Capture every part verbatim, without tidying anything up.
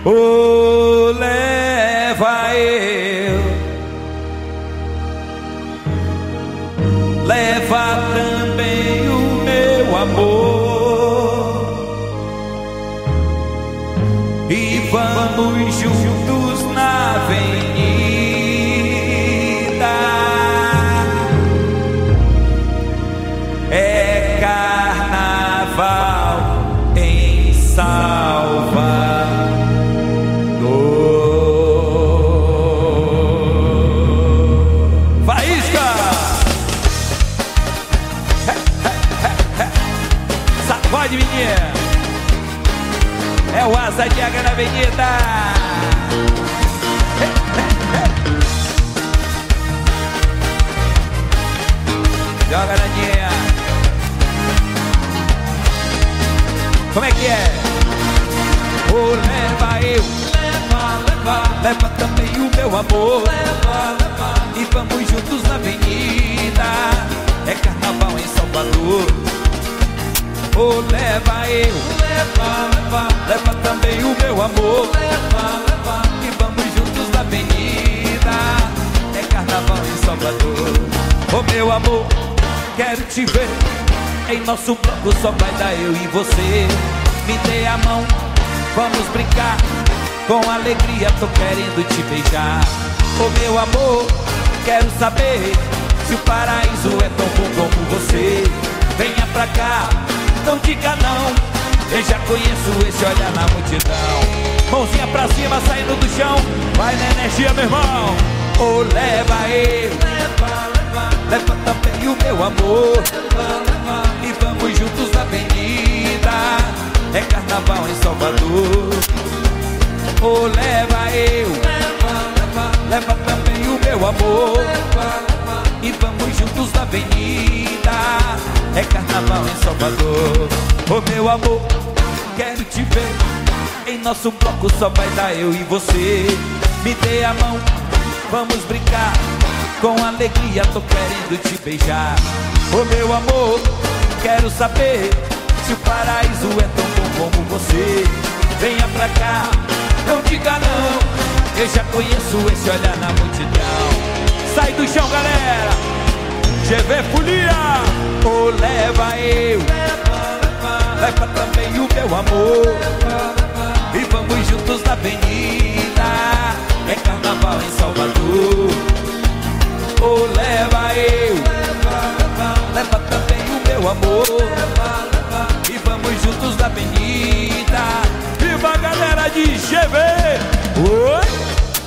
Oh, leva eu, leva também o meu amor, e vamos juntos na avenida. É carnaval em Salvador. Faísca! Sacode, menina! É o Asa de Águia na avenida. Joga, Naninha. Como é que é? Oh, leva eu, leva, leva, leva também o meu amor, leva, leva, e vamos juntos na avenida. É carnaval em Salvador. Oh, leva eu, leva, leva, leva também o meu amor, leva, leva, e vamos juntos na avenida. É carnaval em Salvador. Oh, meu amor, quero te ver. Em nosso bloco só vai dar eu e você. Me dê a mão, vamos brincar. Com alegria tô querendo te beijar. Oh, meu amor, quero saber se o paraíso é tão bom como você. Venha pra cá, não diga não, eu já conheço esse olhar na multidão. Mãozinha pra cima, saindo do chão, vai na energia, meu irmão. Oh, leva ele, leva, leva, leva também o meu amor, leva, leva, e vamos juntos na avenida. É carnaval em Salvador. Oh, leva eu, leva, leva, leva também o meu amor, leva, leva, e vamos juntos na avenida. É carnaval em Salvador. Oh, meu amor, quero te ver. Em nosso bloco só vai dar eu e você. Me dê a mão, vamos brincar. Com alegria tô querendo te beijar. Oh, meu amor, quero saber se o paraíso é tão bom como você. Venha pra cá, não diga não, eu já conheço esse olhar na multidão. Sai do chão, galera. G V Folia. Oh, leva eu, leva, leva, leva também o meu amor, leva, leva, e vamos juntos na avenida. É carnaval em Salvador. Oh, leva eu, leva, leva, leva também o meu amor, leva, leva, e vamos juntos na avenida. Viva a galera de G V. Oi.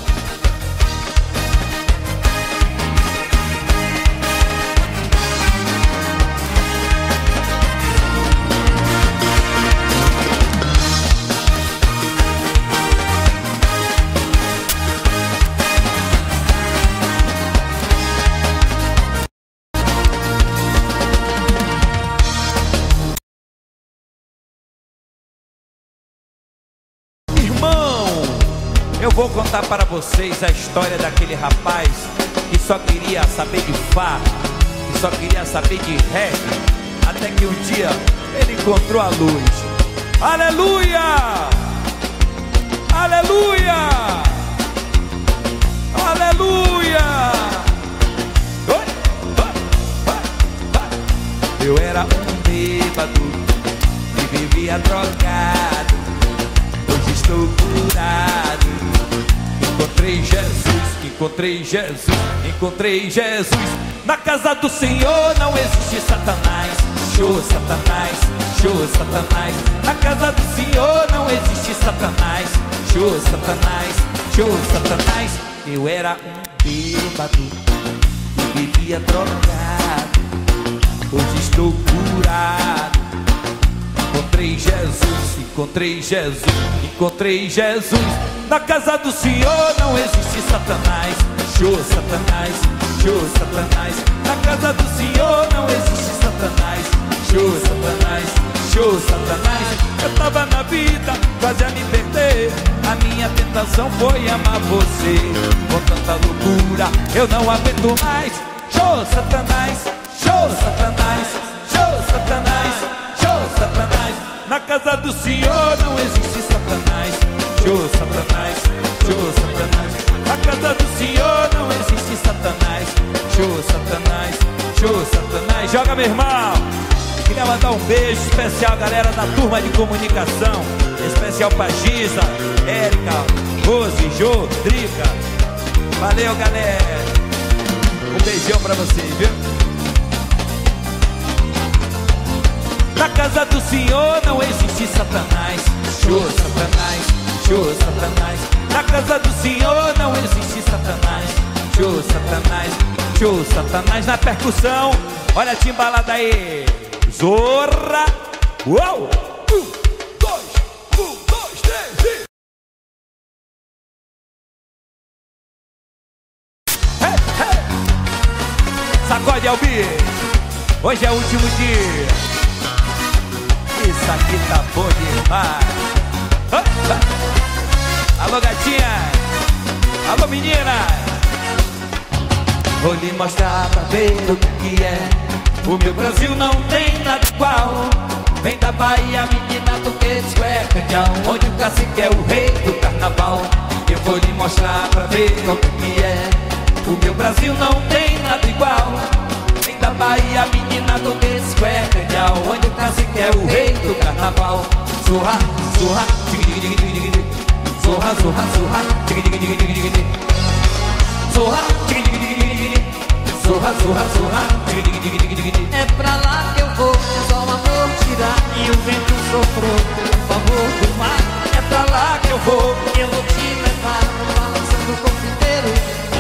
Eu vou contar para vocês a história daquele rapaz que só queria saber de fá, que só queria saber de reggae, até que um dia ele encontrou a luz. Aleluia! Aleluia! Aleluia! Oi, oi, oi, oi. Eu era um bêbado e vivia drogado. Hoje estou curado. Encontrei Jesus, encontrei Jesus, encontrei Jesus. Na casa do Senhor não existe Satanás. Show Satanás, show Satanás. Na casa do Senhor não existe Satanás. Show Satanás, show Satanás. Eu era um bêbado e vivia drogado. Hoje estou curado. Encontrei Jesus, encontrei Jesus, encontrei Jesus. Na casa do Senhor não existe Satanás. Show Satanás, show Satanás. Na casa do Senhor não existe Satanás. Show Satanás, show Satanás. Eu tava na vida, quase a me perder. A minha tentação foi amar você. Com tanta loucura, eu não aguento mais. Show Satanás, show Satanás, show Satanás, show Satanás. Na casa do Senhor não existe Satanás. show Satanás, show Satanás. Na casa do Senhor não existe Satanás, show Satanás, show Satanás. Joga, meu irmão. Queria mandar um beijo especial, galera da turma de comunicação. Especial pra Giza, Érica, Rose, Jô, Drica. Valeu, galera. Um beijão pra vocês, viu? Na casa do Senhor não existe Satanás, show Satanás, show Satanás. Na casa do Senhor não existe Satanás, show Satanás, show Satanás. Na percussão, olha a timbalada aí. Zorra, uau! Um, dois, um, dois, três e... Hey, hey. Sacode, Albi! Hoje é o último dia. Isso aqui tá bom demais. Ah, ah. Alô, gatinha. Alô, menina. Vou lhe mostrar pra ver o que é. O meu Brasil não tem nada igual. Vem da Bahia, menina, do que sueca, onde o cacique é o rei do carnaval. Eu vou lhe mostrar pra ver o que é. O meu Brasil não tem nada igual. Vem da Bahia, menina, do que sueca, onde o cacique é o rei do carnaval. Zorra, zorra, tigre-tigre-tigre-tigre. Zorra, zorra, zorra, tigre-tigre-tigre-tigre. Zorra, tigre-tigre-tigre-tigre. Zorra, zorra, zorra, tigre-tigre-tigre-tigre. É pra lá que eu vou, é só o amor tirar e o vento soprou pelo favor do mar. É pra lá que eu vou, eu vou te levar, balançando o corpo inteiro.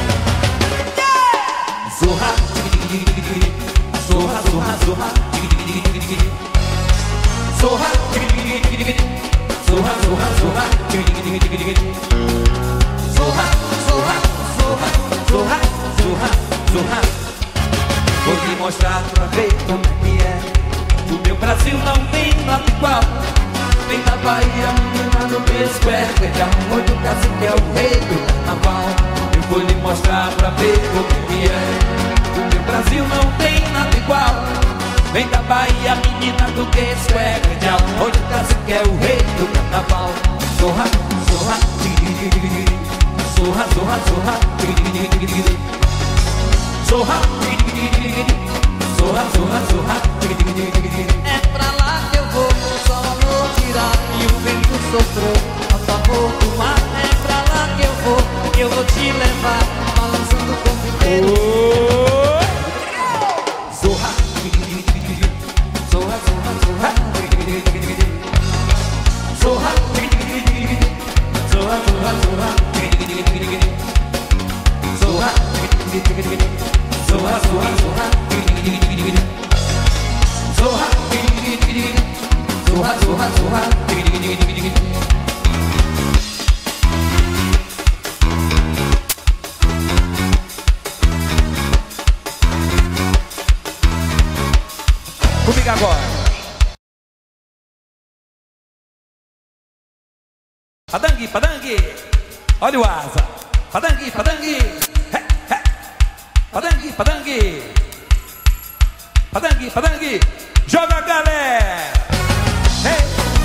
Yeah! Zorra, tigre-tigre-tigre-tigre. Zorra, zorra, zorra, tigre-tigre-tigre-tigre. Zorra, tigre-tigre-tigre-tigre. Zorra, zorra, zorra, tigre-tigre-tigre-tigre. Zorra, zorra, zorra, zorra, zorra, zorra. Vou te mostrar pra ver como é que é. O meu Brasil não tem nada igual. Vem da Bahia, menina do pesco é feijão, onde o cacique é o rei do carnaval. Eu vou lhe mostrar pra ver como é que é. O meu Brasil não tem nada igual. Vem da Bahia, menina do pesco é feijão, onde o cacique é o rei do carnaval. Zorra, zorra, tigre-tigre-tigre. Zorra, zorra, zorra, tigre-tigre-tigre-tigre. Zorra, tigre-tigre-tigre-tigre. Zorra, zorra, zorra, tigre-tigre-tigre-tigre. É pra lá que eu vou, só o amor tirar e o vento soprou a favor do mar. É pra lá que eu vou, eu vou te levar, balançando o corpo inteiro. Zorra, tigre-tigre-tigre-tigre. Zorra, zorra, zorra, tigre-tigre-tigre-tigre. Zorra, tigre-tigre-tigre-tigre. Zorra, zorra, zorra, tigre-tigre-tigre-tigre. Zorra, tigre-tigre-tigre-tigre. Zorra, zorra, zorra, tigre-tigre-tigre-tigre. Zorra, tigre-tigre-tigre-tigre. Zorra, zorra, zorra, tigre-tigre-tigre-tigre. Comigo agora. Padangue, padangue. Olha o asa. Padangue, padangue. He, he. Padangue, padangue. Padangue, padangue. Joga, galera. Hey.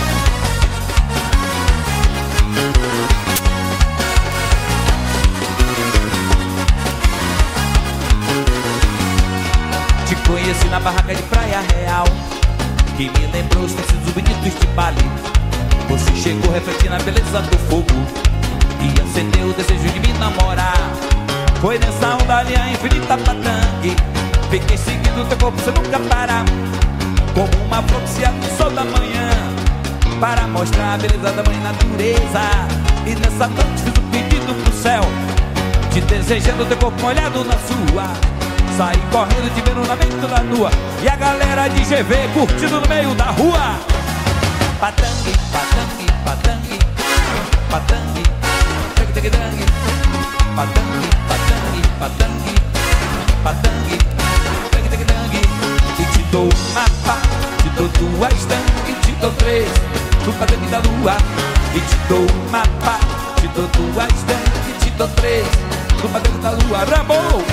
Te conheci na barraca de Praia Real, que me lembrou os tecidos bonitos de Bali. Você chegou refletindo a beleza do fogo e acendeu o desejo de me namorar. Foi nessa onda ali a infinita patangue. Fiquei seguindo teu corpo sem nunca parar, como uma flor que se abre no sol da manhã, para mostrar a beleza da mãe natureza. E nessa noite fiz um pedido pro céu, te desejando teu corpo molhado na sua. Saí correndo te vendo na mente da nua, e a galera de G V curtindo no meio da rua. Patangue, patangue, patangue, patangue, patangue, patangue, patangue, patangue, patangue, patangue. E te dou um mapa, te dou duas tangue, te dou três no patangue da lua. E te dou um mapa, te dou duas tangue, te dou três no patangue da lua. Rambo!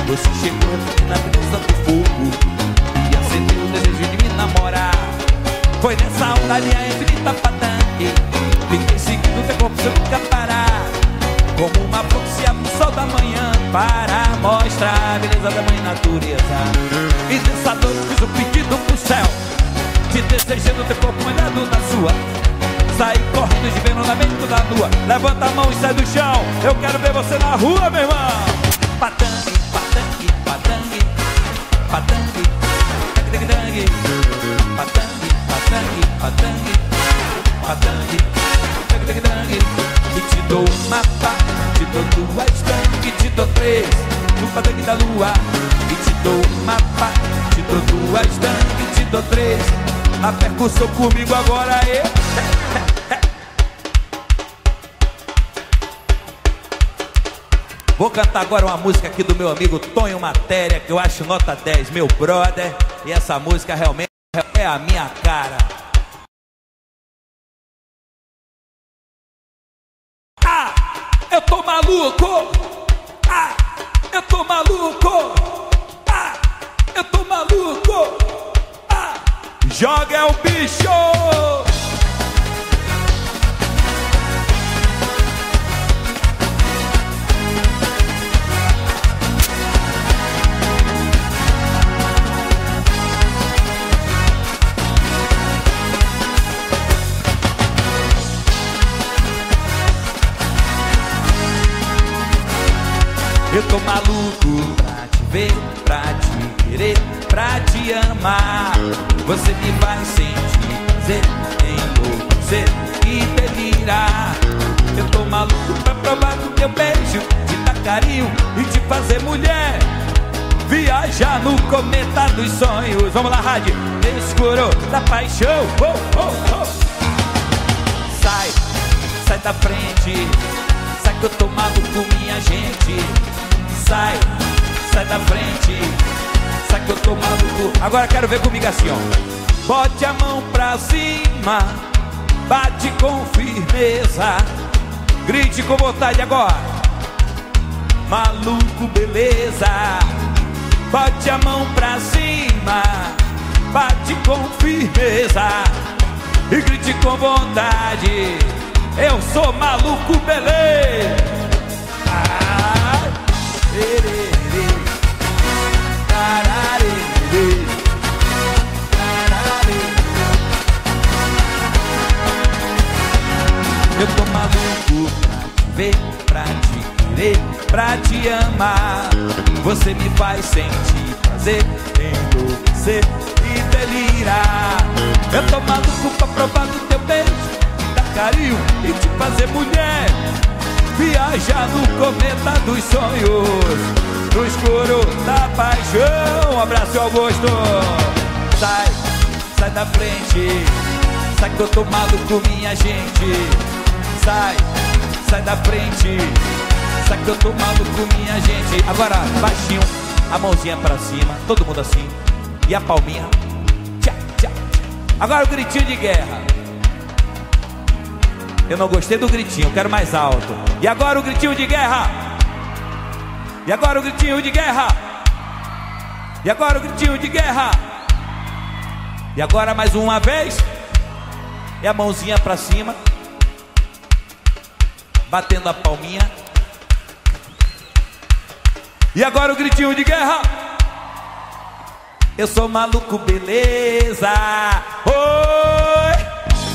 Você chegou na beleza do fogo e acendeu o desejo de me namorar. Foi nessa onda linha infinita patangue, fiquei seguindo teu corpo sem nunca parar, como uma flor que se abre no sol da manhã para mostrar a beleza da mãe natureza. E nessa noite fiz um pedido pro céu, te desejando teu corpo molhado na sua. Saí correndo de veronamento da lua. Levanta a mão e sai do chão, eu quero ver você na rua, meu irmão. Patangue, patangue, patangue, patangue, patangue, patangue, patangue, patangue, patangue, patangue, patangue. E te dou um mapa, te dou duas tangue, te dou três no patangue da lua. E te dou um mapa, te dou duas tangue, te dou três. A percussão comigo agora é. Vou cantar agora uma música aqui do meu amigo Tonho Matéria, que eu acho nota dez, meu brother. E essa música realmente é a minha cara. Ah, eu tô maluco. Ah, eu tô maluco. Ah, eu tô maluco. Ah, joga é o bicho. Eu tô maluco pra te ver, pra te querer, pra te amar. Você me vai sentir prazer, enlouquecer e delirar. Eu tô maluco pra provar do teu beijo, te dar carinho e te fazer mulher. Viajar no cometa dos sonhos. Vamos lá, rádio. Escuro da paixão. Oh, oh, oh. Sai, sai da frente. Sai que eu tô maluco, minha gente. Sai, sai da frente. Sai que eu tô maluco. Agora quero ver comigo assim, ó. Bote a mão pra cima, bate com firmeza, grite com vontade agora. Maluco, beleza. Bote a mão pra cima, bate com firmeza e grite com vontade. Eu sou maluco, beleza. Ah, erê, tararê, tararê. Eu tô maluco pra te ver, pra te querer, pra te amar. Você me faz sentir prazer, enlouquecer e delirar. Eu tô maluco pra provar do teu beijo, carinho e te fazer mulher. Viajar no cometa dos sonhos, no escuro da paixão. Um abraço, Augusto. Sai, sai da frente. Sai que eu tô maluco, minha gente. Sai, sai da frente. Sai que eu tô maluco, minha gente. Agora, baixinho, a mãozinha pra cima, todo mundo assim. E a palminha. Tchá, tchá. Agora o gritinho de guerra. Eu não gostei do gritinho, quero mais alto. E agora o gritinho de guerra. E agora o gritinho de guerra. E agora o gritinho de guerra. E agora mais uma vez. E a mãozinha pra cima, batendo a palminha. E agora o gritinho de guerra. Eu sou maluco, beleza. Oi!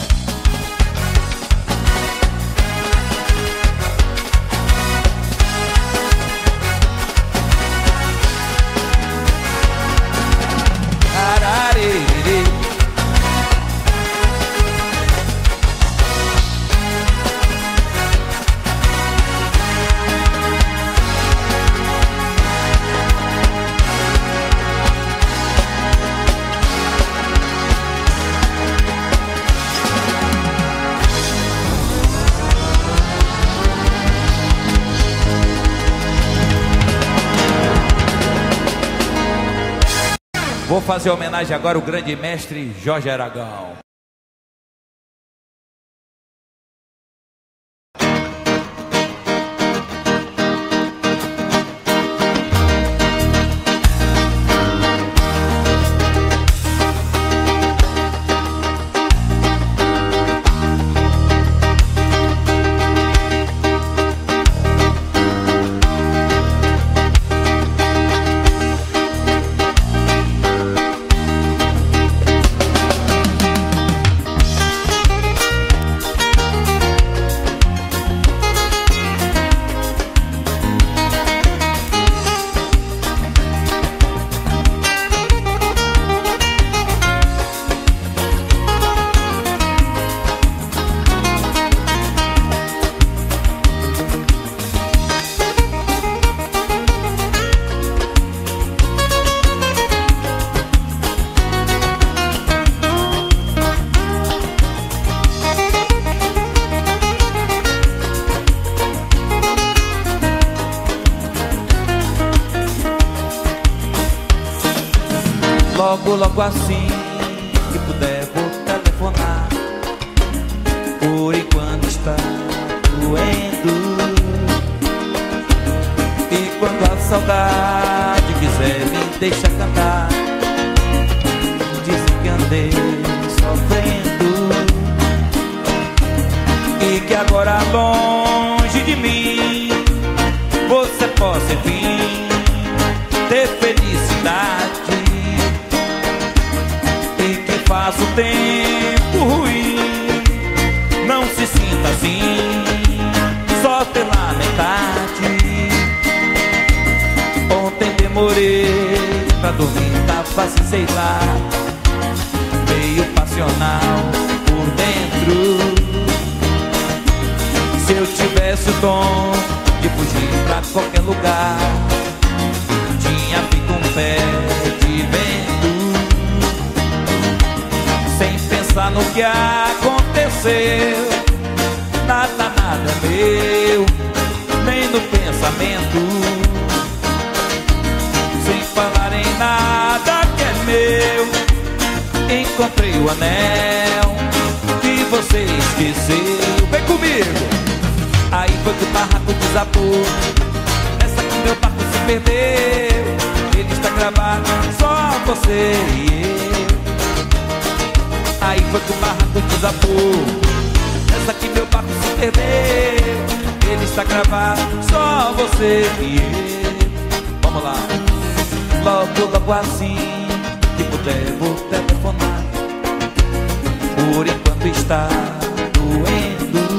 Vou fazer homenagem agora ao grande mestre Jorge Aragão. Logo, logo assim que puder vou telefonar. Por enquanto está doendo. E quando a saudade quiser me deixa cantar, dizem que andei sofrendo e que agora longe de mim você possa enfim ter felicidade. E que faça o tempo ruim, não se sinta assim só pela metade. Ontem demorei pra dormir, tava assim, sei lá, meio passional por dentro. Se eu tivesse o dom de fugir pra qualquer lugar, tinha feito um pé de vento, sem pensar no que aconteceu. Nada, nada é meu, nem no pensamento, sem falar em nada que é meu. Encontrei o anel que você esqueceu. Vem comigo! Aí foi que o barraco desabou, nessa que meu barco se perdeu. Ele está gravado, só você e eu. Aí foi que o barraco desabou, nessa que meu barco se perdeu. Ele está gravado, só você e eu. Vamos lá. Logo, logo assim que puder vou telefonar. Por enquanto está doendo.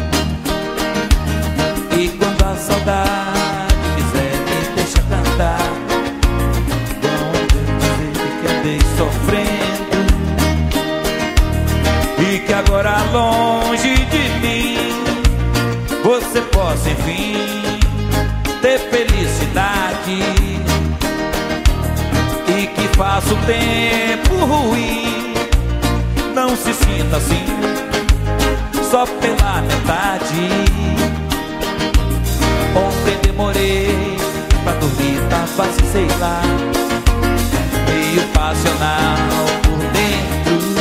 E quando a saudade quiser me deixa cantar, vão dizer que andei sofrendo e que agora longe de mim você possa enfim ter felicidade. E que faça o tempo ruim, não se sinta assim só pela metade. Ontem demorei pra dormir, tava assim, sei lá, meio passional por dentro.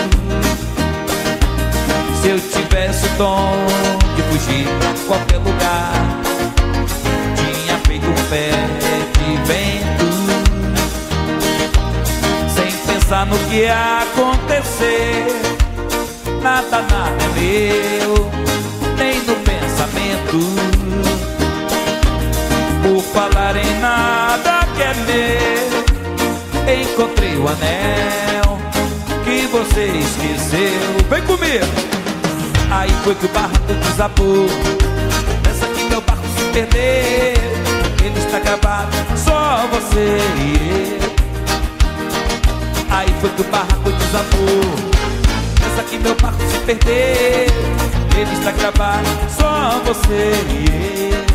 Se eu tivesse o dom de fugir pra qualquer lugar, tinha feito um pé de vento, sem pensar no que ia acontecer. Nada, nada é meu, nem no pensamento, por falar em nada que é meu. Encontrei o anel que você esqueceu. Vem comigo! Aí foi que o barco desabou, nessa que meu barco se perdeu. Ele está gravado, só você e eu. Aí foi que o barco desabou, nessa que meu barco se perdeu. Ele está gravado, só você e eu.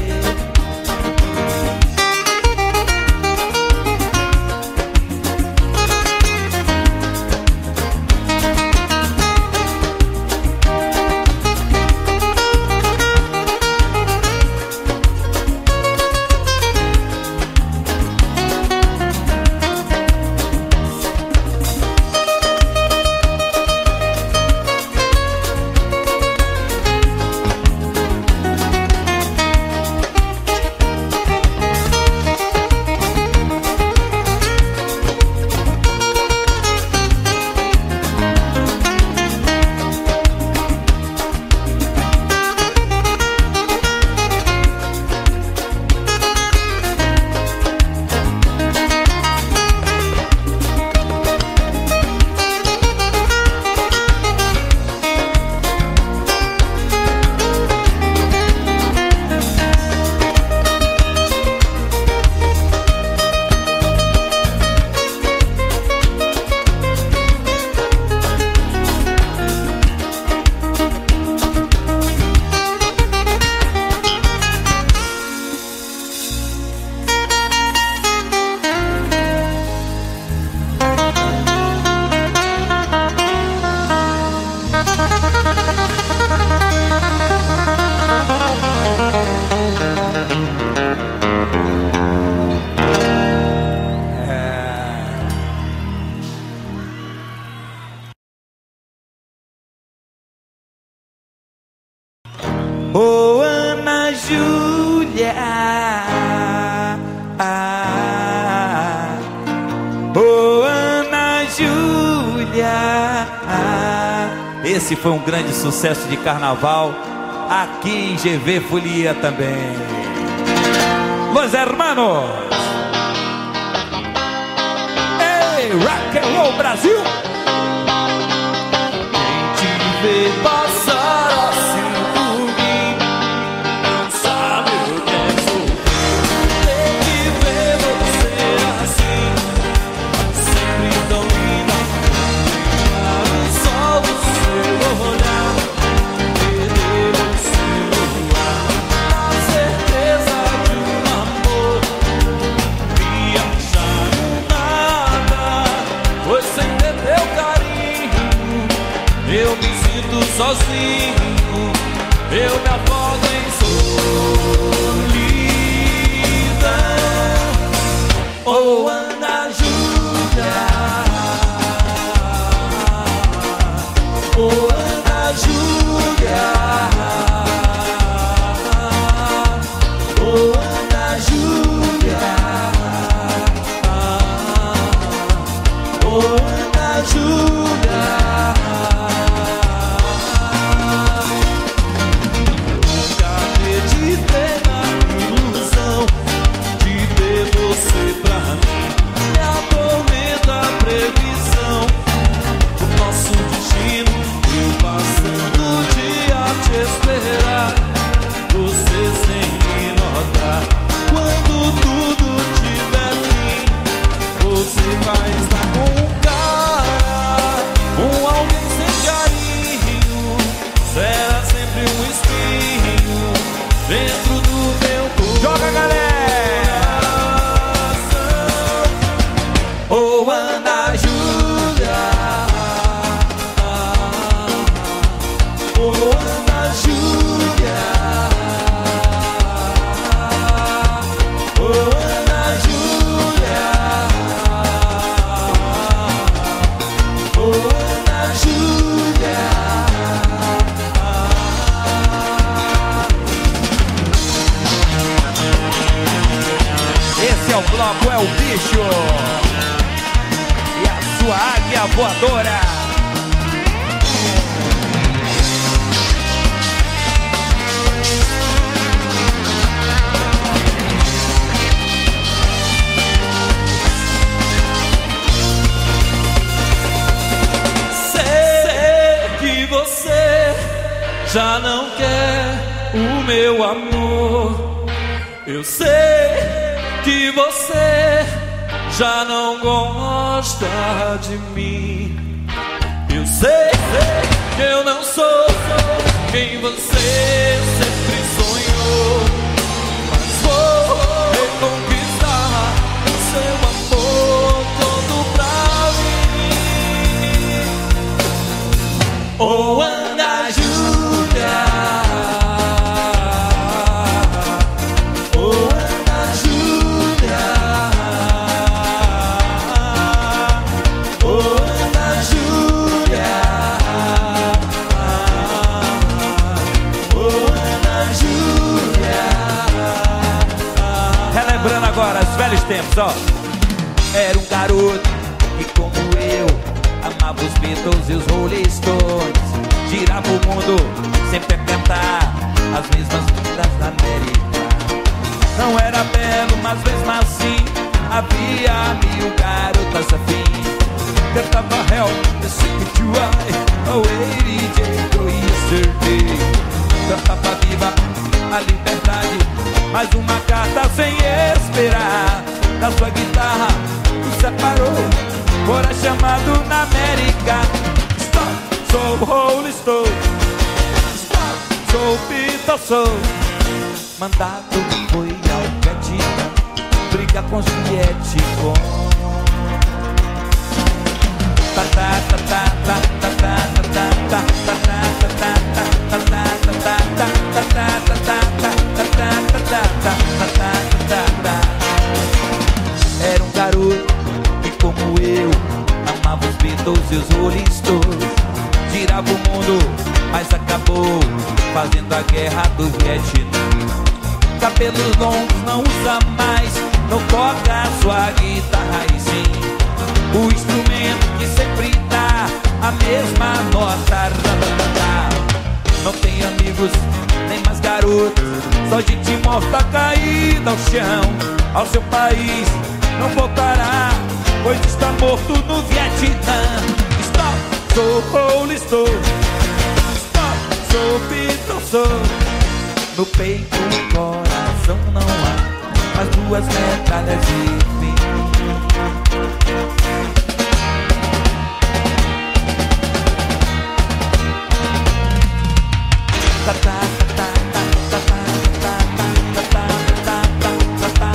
esse foi um grande sucesso de carnaval aqui em G V Folia também. Los Hermanos. Ei, Rock and Roll Brasil. Quem te vê passar assim por mim não sabe o que é sofrer. Tem que ver você assim, sempre tão linda. Só o seu olhar, perder o seu ar, a certeza de um amor, viajar no nada, pois sem ter teu carinho eu me sinto sozinho, eu me afogo em solidão. Oh, Ana Júlia, oh, Ana Júlia, oh, Ana Júlia, oh, Ana Júlia. Nunca acreditei na ilusão de ter você pra mim. Me atormenta a previsão do nosso destino. Eu passando o dia a te esperar, você sem me notar. Quando tudo tiver fim, você vai estar com um cara, com alguém sem carinho. Será sempre um espinho dentro do meu coração. Joga, galera! Oh, Ana Júlia, oh, Ana Júlia, oh, Ana Júlia, oh, Ana Júlia. Esse é o bloco, é o bicho e a sua águia voadora. Sei que você já não quer o meu amor. Eu sei que você já não gosta de mim. Eu sei que eu não sou quem você sempre sonhou, mas vou reconquistar o seu amor todo pra mim. Oh, Ana Júlia, oh, Ana Júlia, oh, Ana Júlia, oh, Ana Júlia. Relembrando agora os velhos tempos, ó. Era um garoto que, como eu, amava os Beatles e os Rolling Stones. Girava o mundo sempre a cantar as mesmas músicas da América. Não era belo, mas mesmo assim havia mil garotas afins. Cantava Help, The Secret Why, Oh, Lady J, Go Yesterday. Cantava viva a liberdade, mais uma carta sem esperar. Da sua guitarra o separou, fora chamado na América. Stop, sou Rolling Stone. Stop, sou Beatles, sou. Mandado foi ao Vietnã, briga com os Vietcong. Ta ta ta ta ta ta ta ta ta ta ta ta ta ta ta. Era um garoto que, como eu, amava os Beatles e os Rolling Stones. Girava o mundo, mas acabou fazendo a guerra do Vietnã. Cabelos longos não usa mais, não toca sua guitarra e sim o instrumento que sempre dá a mesma nota. Não tem amigos, nem mais garotos, só gente morta caída ao chão. Ao seu país não voltará, pois está morto no Vietnã. Stop, sou Rolling Stone. Stop, sou Beatles, sou. No peito e coração não há as duas medalhas de mim. Ta ta ta ta ta ta ta ta ta ta ta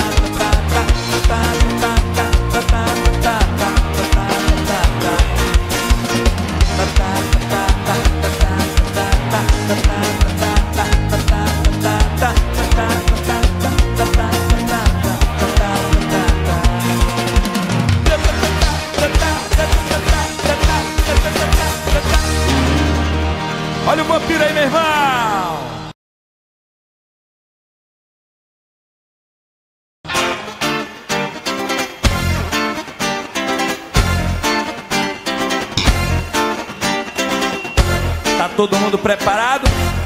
olha o vampiro aí, meu irmão! Tá todo mundo preparado?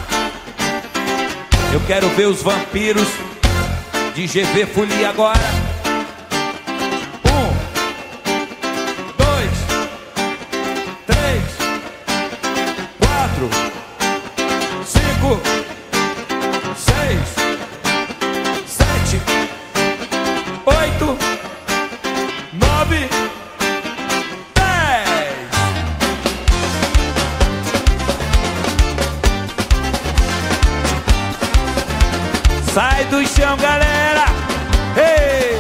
Eu quero ver os vampiros de G V Folia agora. Um, dois, três, quatro, cinco, seis, sete, oito, nove, dez. Sai do chão, galera! Hey!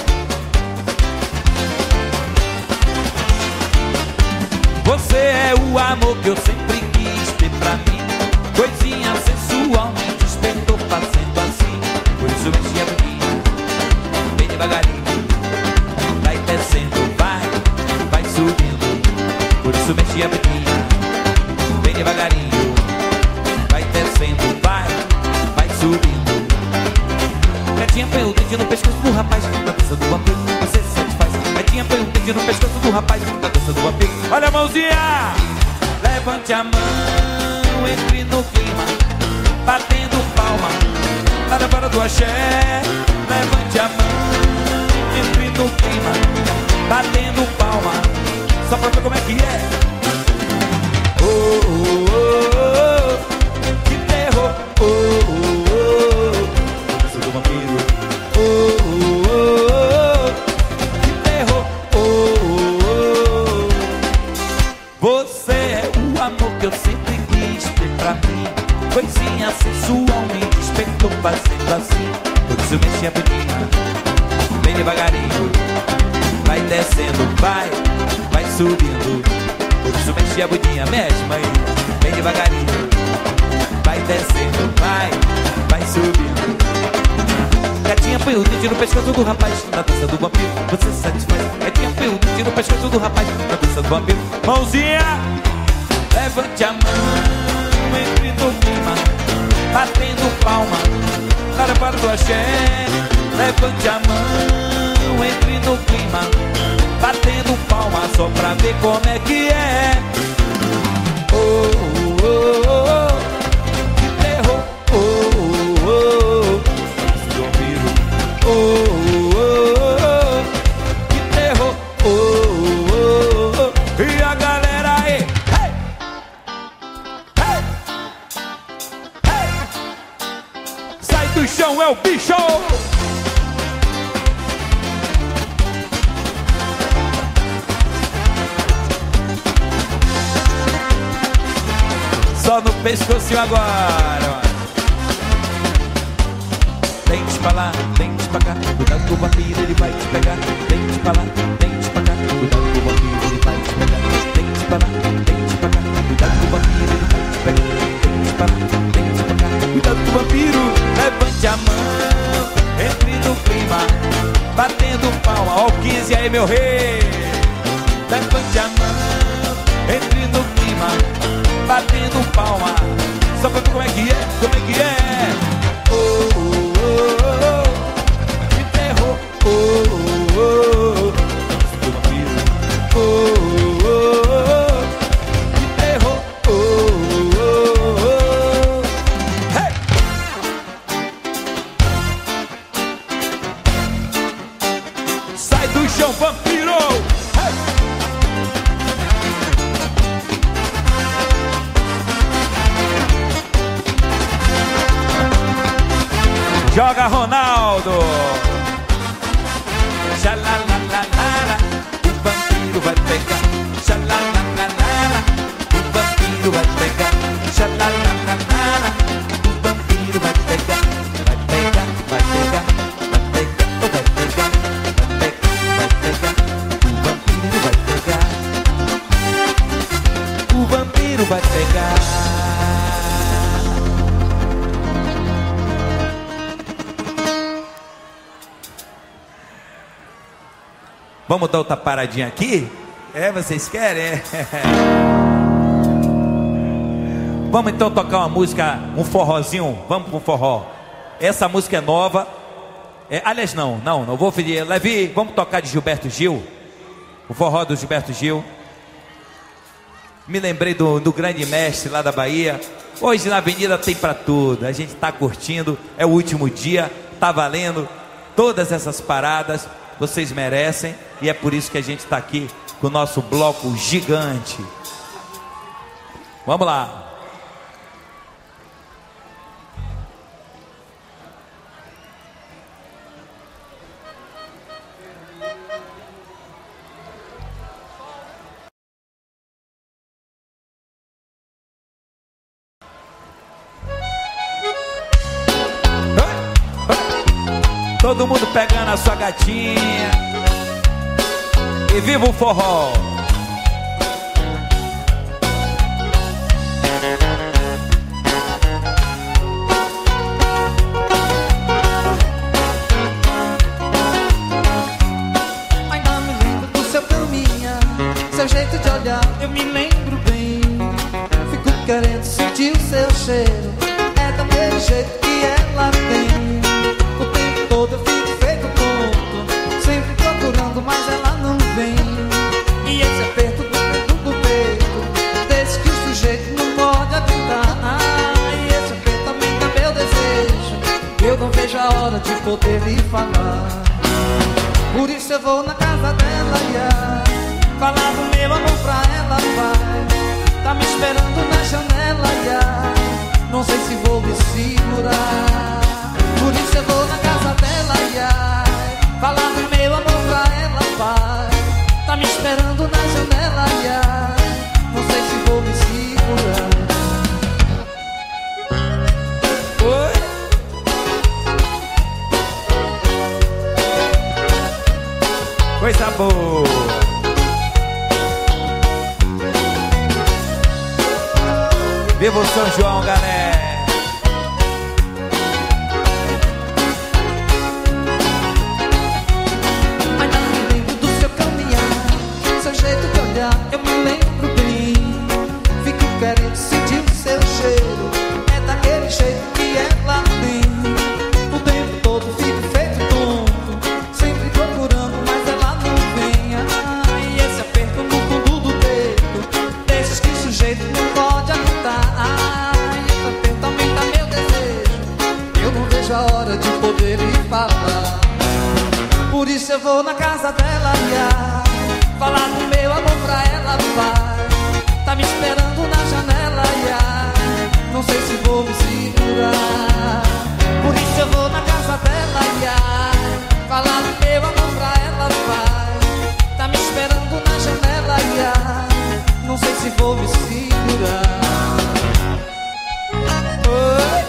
Você é o amor que eu sempre quis ter pra mim. Coisinha sensual me despertou fazendo assim. Por isso mexe a boquinha, bem devagarinho. Vai descendo, vai, vai subindo. Por isso mexe a boquinha, bem devagarinho. Vai descendo, vai, vai subindo. Gatinha põe o dedinho no pescoço do rapaz, na dança do vampiro, você se satisfaz. Gatinha põe o dedinho no pescoço do rapaz, na dança do vampiro. Olha a mãozinha! Levante a mão, entre no clima, batendo palma, lá na hora do axé. Levante a mão, entre no clima, batendo palma, só pra ver como é que é. Oh, oh, oh, oh, que terror, oh, oh, oh, dança do vampiro. Oh, oh, oh, oh, que terror, oh, oh, oh. Você é o amor que eu sempre quis ter pra mim. Coisinha sensual me despertou fazendo assim. Por isso mexe a boquinha, bem devagarinho. Vai descendo, vai, vai subindo. Por isso mexe a boquinha, mexe, mãe, bem devagarinho. Vai descendo, vai, vai subindo. Gatinha põe o dedinho no pescoço do rapaz, na dança do vampiro, você se satisfaz. Gatinha põe o dedinho no pescoço do rapaz, na dança do vampiro. Mãozinha! Levante a mão, entre no clima, batendo palma, lá na hora do axé. Levante a mão, entre no clima, batendo palma, só pra ver como é que é. Oh, oh, oh, oh, que terror, oh, oh, oh, esse vampiro. Oh, oh, oh, oh, que terror, oh, oh, oh. E a galera aí, hey, hey, hey, sai do chão, é o bicho. Só no pescoço agora. Dente pra lá, dente pra cá, cuidado com o vampiro, ele vai te pegar. Dente pra lá, dente pra cá, cuidado com o vampiro, ele vai te pegar. Dente pra lá, dente pra cá, cuidado com o vampiro, ele vai te pegar. Dente pra lá, dente pra cá, cuidado com o vampiro. Levante a mão, entre no clima, batendo palma. Ó o quinze aí, meu rei. Levante a mão, entre no clima, batendo palma, só pra ver como é que é, como é que é. Oh, oh, oh, oh, que terror, oh, oh, oh, oh, oh, oh, oh, Sai do chão, vampiro! Hey! Joga, Ronaldo! Xalalalala, o vampiro vai pegar. Xalalalala, o vampiro vai pegar. Xalalalala, o vampiro vai pegar. Vai pegar, vai pegar, vai pegar, vai pegar, vai pegar, vai pegar. O vampiro vai pegar. O vampiro vai pegar. Vamos dar outra paradinha aqui? É, vocês querem? É. Vamos então tocar uma música, um forrozinho. Vamos pro forró. Essa música é nova. É, aliás, não, não, não vou pedir. Levi, vamos tocar de Gilberto Gil. O forró do Gilberto Gil. Me lembrei do, do grande mestre lá da Bahia. Hoje na avenida tem pra tudo. A gente tá curtindo. É o último dia. Tá valendo. Todas essas paradas. Vocês merecem, e é por isso que a gente está aqui com o nosso bloco gigante. Vamos lá. Todo mundo pegando a sua gatinha. E viva o forró. Ainda me lembro do seu caminhar, seu jeito de olhar, eu me lembro bem. Fico querendo sentir o seu cheiro. É daquele jeito que ela tem. Eu fico feito tonto, sempre procurando, mas ela não vem. E esse aperto do dedo do peito, desse que o sujeito não pode aguentar. Ah, e esse aperto aumenta meu desejo. Eu não vejo a hora de poder lhe falar. Por isso eu vou na casa dela, ia falar do meu amor pra ela, vai. Tá me esperando na janela, ia não sei se vou me segurar. Por isso eu vou na casa dela, ia falar do meu amor pra ela, vai. Tá me esperando na janela, ia não sei se vou me segurar. Oi? Coisa boa. Viva o São João, galera. Eu me lembro bem, fico querendo sentir o seu cheiro. É daquele jeito que ela tem. O tempo todo fico feito tonto, sempre procurando, mas ela não vem. Ah, e esse aperto no fundo do peito, desses que o sujeito não pode aguentar. Ah, e esse aperto aumenta meu desejo. Eu não vejo a hora de poder lhe falar. Por isso eu vou na casa dela, ia falar do meu amor pra ela, vai. Tá me esperando na janela, ia não sei se vou me segurar. Por isso eu vou na casa dela, ia falar do meu amor pra ela, vai. Tá me esperando na janela, ia não sei se vou me segurar. Oi.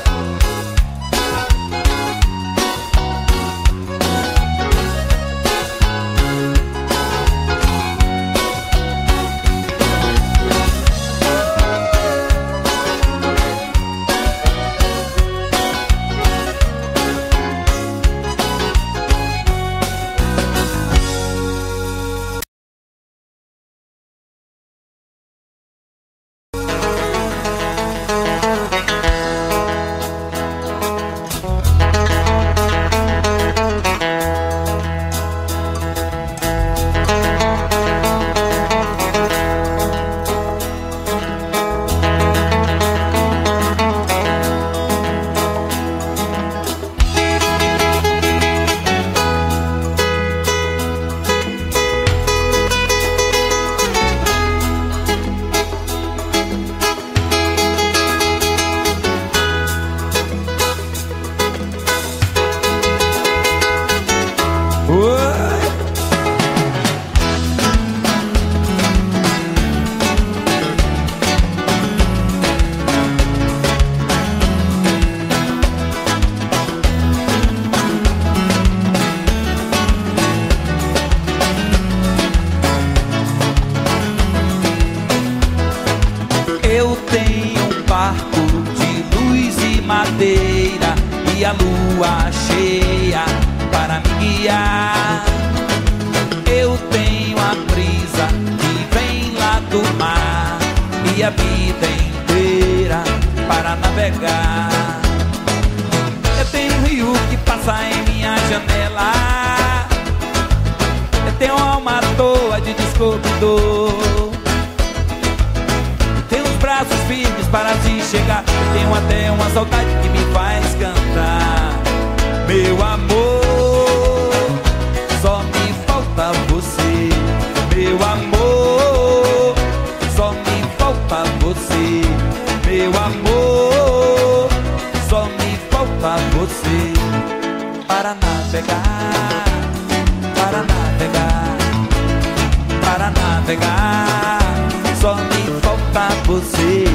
madeira e a lua cheia para me guiar. Eu tenho a brisa que vem lá do mar e a vida inteira para navegar. Eu tenho um rio que passa em minha janela. Eu tenho uma alma à toa de descobridor. Eu tenho os braços firmes para te chegar. Eu tenho até uma saudade que me faz cantar. Meu amor, só me falta você. Meu amor, só me falta você. Meu amor, só me falta você. Para navegar, para navegar, para navegar, só me falta você.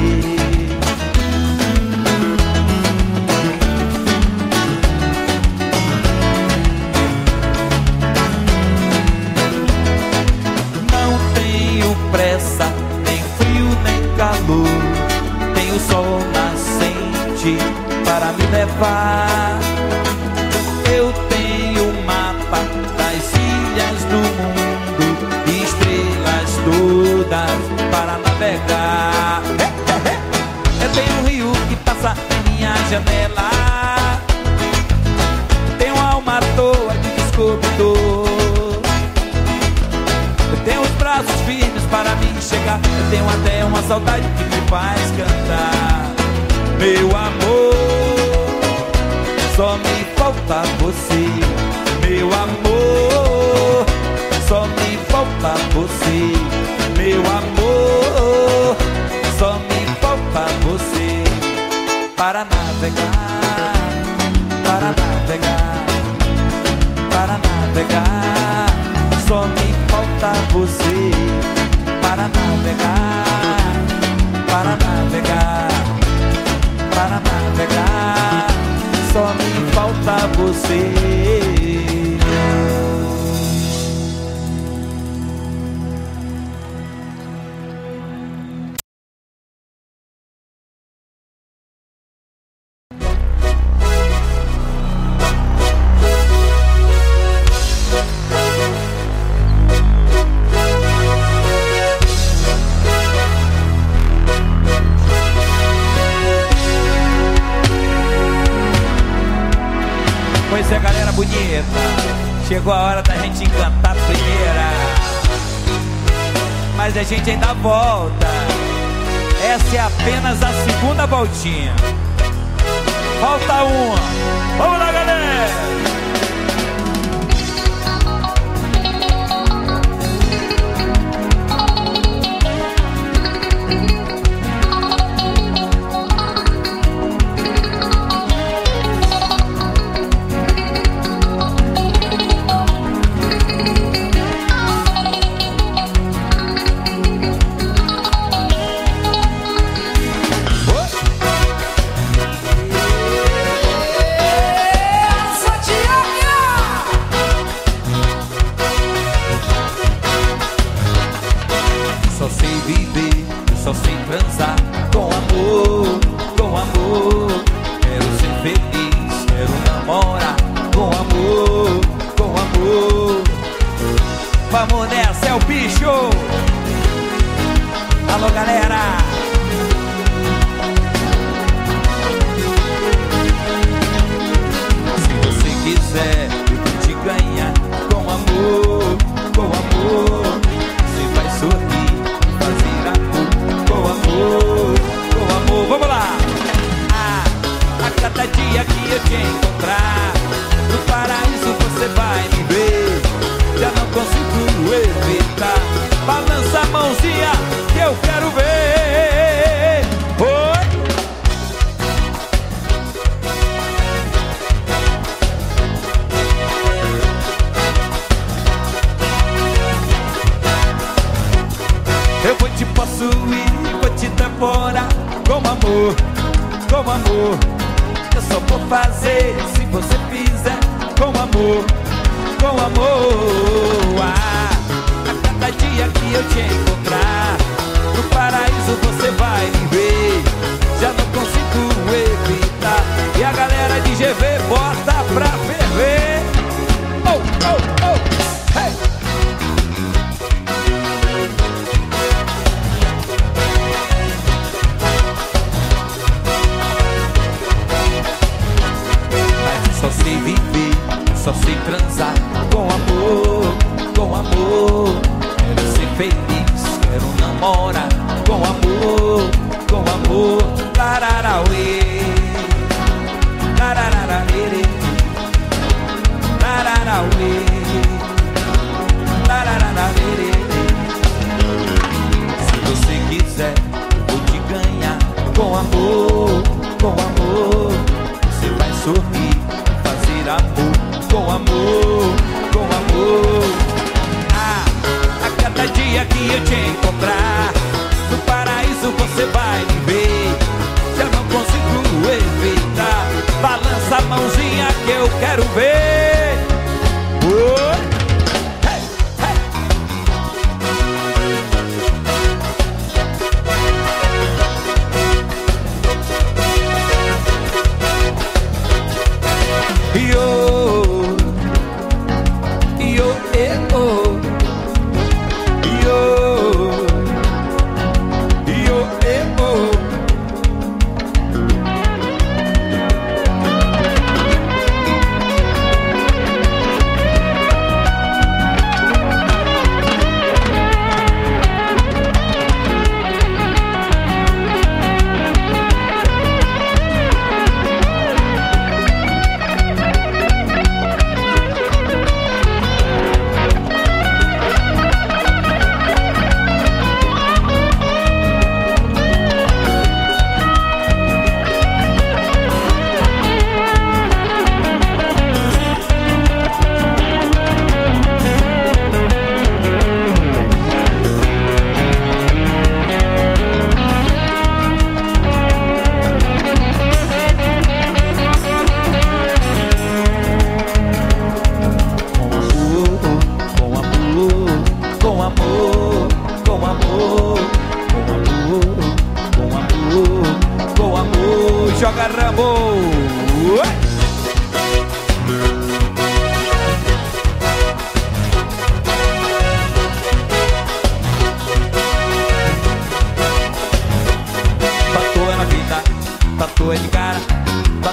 Pressa, nem frio nem calor, tem o sol nascente para me levar. Eu tenho um mapa das ilhas do mundo e estrelas todas para navegar. Eu tenho um rio que passa em minha janela. Tenho uma alma à toa de descobridor. Tenho os braços firmes para me chegar. Eu tenho até uma saudade que me faz cantar. Meu amor, só me falta você. Meu amor, só me falta você. Meu amor, só me falta você. Para navegar, para navegar, para navegar, só me falta você. Para navegar, para navegar, para navegar, só me falta você. Pois é, galera bonita, chegou a hora da gente encantar a primeira, mas a gente ainda volta. Essa é apenas a segunda voltinha. Falta uma. Vamos lá, galera! Só sei viver, só sei transar com amor, com amor. Quero ser feliz, quero namorar com amor, com amor. Vamos nessa, é o bicho! Alô, galera! Se você quiser, eu vou te ganhar com amor, com amor. Você vai sorrir, com amor, com amor, vamos lá! Ah, a cada dia que eu te encontrar no paraíso você vai me ver. Já não consigo evitar. Balança a mãozinha que eu quero ver. Oi! Eu vou te possuir, vou te devorar com amor, com amor. Eu só vou fazer se você fizer com amor, com amor. Ah, a cada dia que eu te encontrar no paraíso você vai me ver. Já não consigo evitar.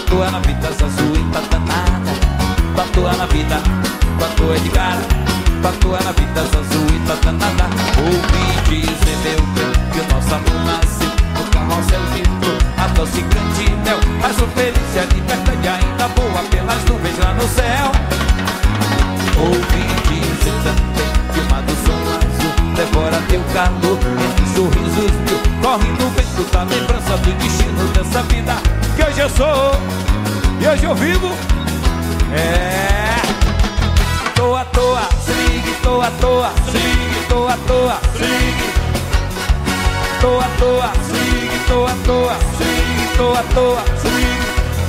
Patua na vida, essa suíta danada. Patua na vida, patua de cara. Patua na vida, essa suíta danada. Ouvi dizer, meu bem, que o nosso amor nasceu no carrossel de flor, adocicante de mel. Mas sou feliz e a liberdade ainda voa pelas nuvens lá no céu. Ouvi dizer também que o mar do som azul devora teu calor entre sorrisos mil. Corre no vento da lembrança do destino dessa vida que hoje eu sou e hoje eu vivo. É, tô à toa, se ligue, tô à toa, se ligue, tô à toa, se ligue. Tô à toa, se ligue, tô à toa, se ligue, tô à toa, se ligue.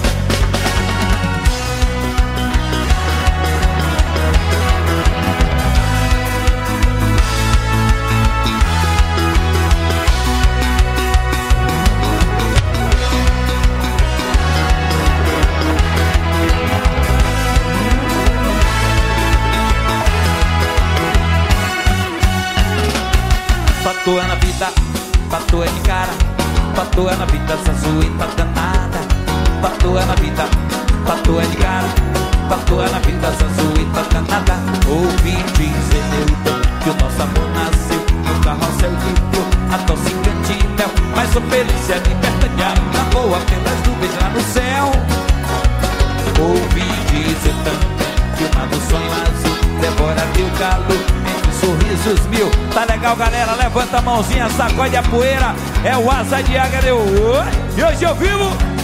Patua na vida, patua de cara. Patua na vida, essa suíta danada. Patua na vida, patua de cara. Patua na vida, essa suíta danada. Ouvi dizer, meu bem, que o nosso amor nasceu no carrossel de flor, adocicante de mel. Mas sou feliz e a liberdade ainda voa pelas nuvens lá no céu. Ouvi dizer também que o mar do sonho azul devora teu calor entre sorrisos mil. Tá legal, galera? Levanta a mãozinha, sacode a poeira. É o Asa de Águia, deu oi. E hoje eu vivo.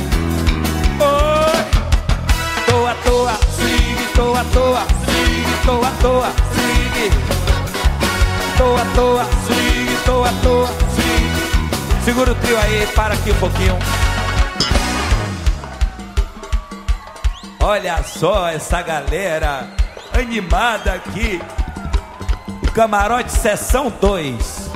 Oi. Tô à toa, se ligue, tô à toa, se ligue, tô à toa, se ligue. Tô à toa, se ligue, tô à toa, se ligue. Segura o trio aí, para aqui um pouquinho. Olha só essa galera animada aqui. Camarote Sessão dois.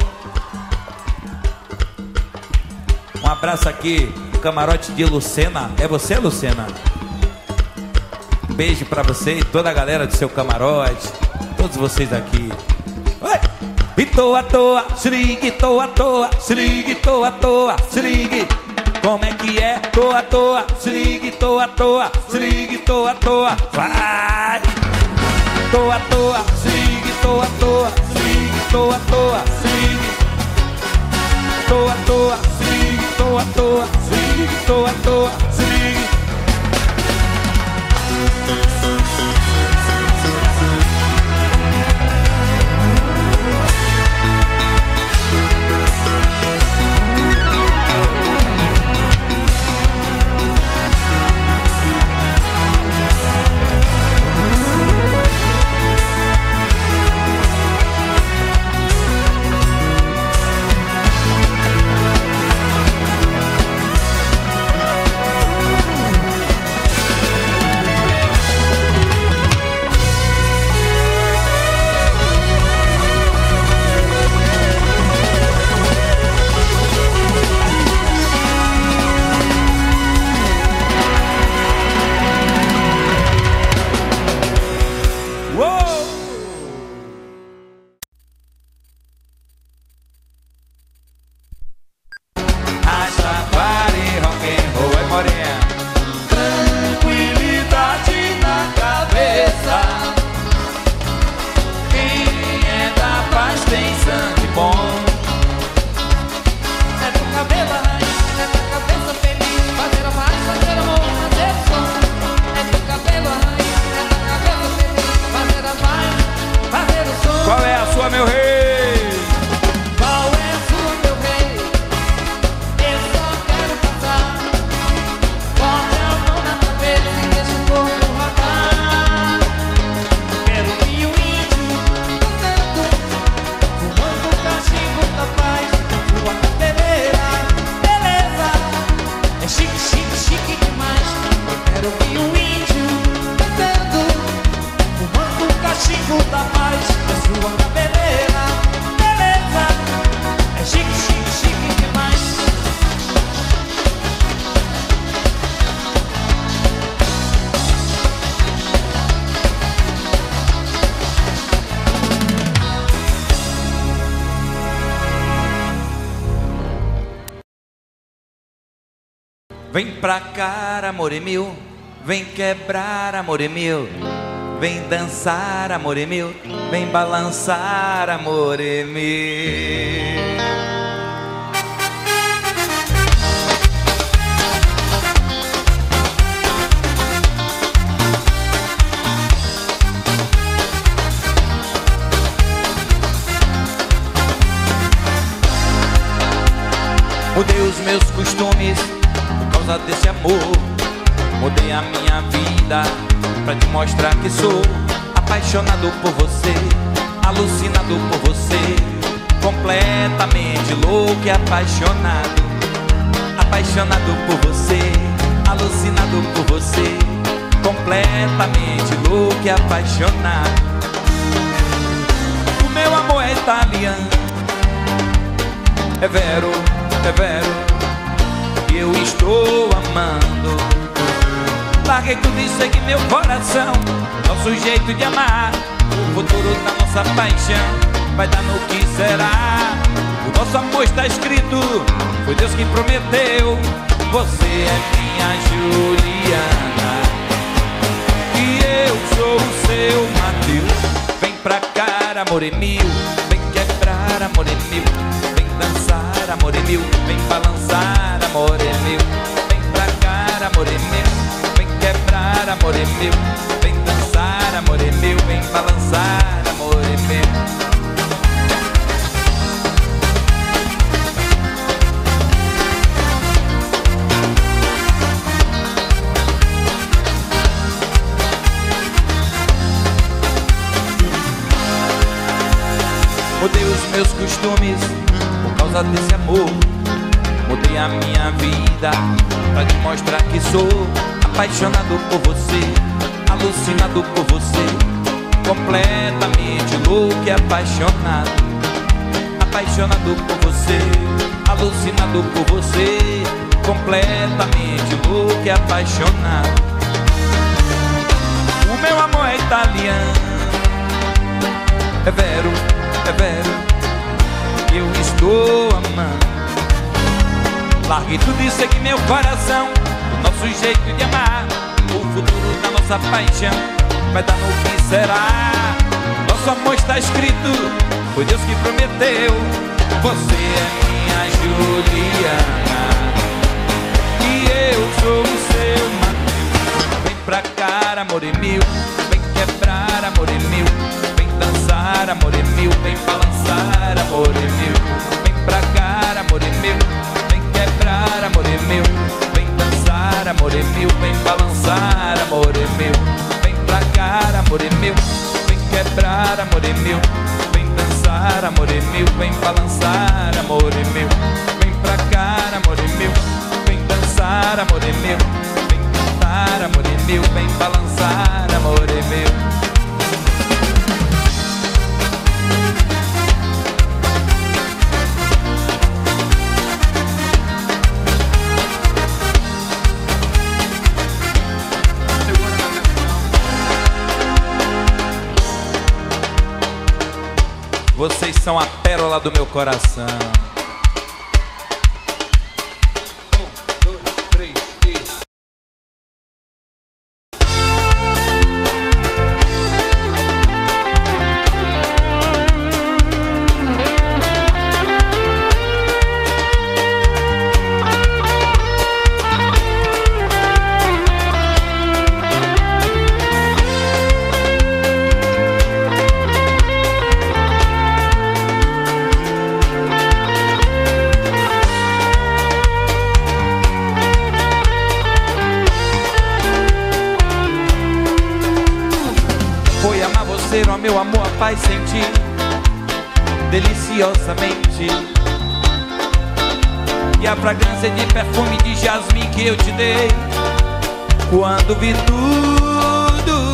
Um abraço aqui, camarote de Lucena. É você, Lucena? Um beijo pra você e toda a galera do seu camarote. Todos vocês aqui. Oi! E tô à toa, se ligue, tô à toa, se ligue, tô à toa, se ligue. Como é que é? Tô à toa, se ligue, tô à toa, se ligue, tô à toa. Vai! Tô à toa, se ligue, tô à toa, se ligue, tô à toa, se ligue. Tô à toa, se ligue, tô à toa, se ligue, tô à toa, se ligue. Vem pra cá, amor meu, vem quebrar, amor meu, vem dançar, amor meu, vem balançar, amor meu. Mudei os meus costumes por causa desse amor. Mudei a minha vida pra te mostrar que sou apaixonado por você, alucinado por você, completamente louco e apaixonado. Apaixonado por você, alucinado por você, completamente louco e apaixonado. O meu amor é italiano, é vero, é vero, que eu estou amando. Larguei tudo isso aqui, meu coração, nosso jeito de amar. O futuro da nossa paixão vai dar no que será. O nosso amor está escrito, foi Deus quem prometeu. Você é minha Juliana e eu sou o seu Mateus. Vem pra cá, amor é meu, vem quebrar, amor é meu, vem dançar, amor é meu, vem balançar, amor é meu. Vem pra cá, amor é meu, vem quebrar, amor é meu, vem dançar, amor é meu, vem balançar, amor é meu. Mudei os meus costumes por causa desse amor. Mudei a minha vida pra te mostrar que sou apaixonado por você, alucinado por você, completamente louco e apaixonado. Apaixonado por você, alucinado por você, completamente louco e apaixonado. O meu amor é italiano, é vero, é vero, eu estou amando. Larguei tudo isso aqui, meu coração, o nosso jeito de amar. O futuro da nossa paixão vai dar no que será. Nosso amor está escrito, foi Deus que prometeu. Você é minha Juliana e eu sou o seu Mateus. Vem pra cá, amor é meu, vem quebrar, amor é meu, vem dançar, amor é meu, vem balançar, amor é meu. Vem pra cá, amor é meu, vem quebrar, amor é meu, vem dançar, amor é meu, vem balançar, amor é meu. Vem pra cá, amor é meu, vem quebrar, amor é meu, vem dançar, amor é meu, vem balançar, amor é meu. Vem pra cá, amor é meu, vem dançar, amor é meu, vem cantar, amor é meu, vem balançar, amor é meu. Vocês são a pérola do meu coração. Um, dois, três, e... Ó meu amor, a paz senti deliciosamente. E a fragrância de perfume de jasmim que eu te dei. Quando vi tudo,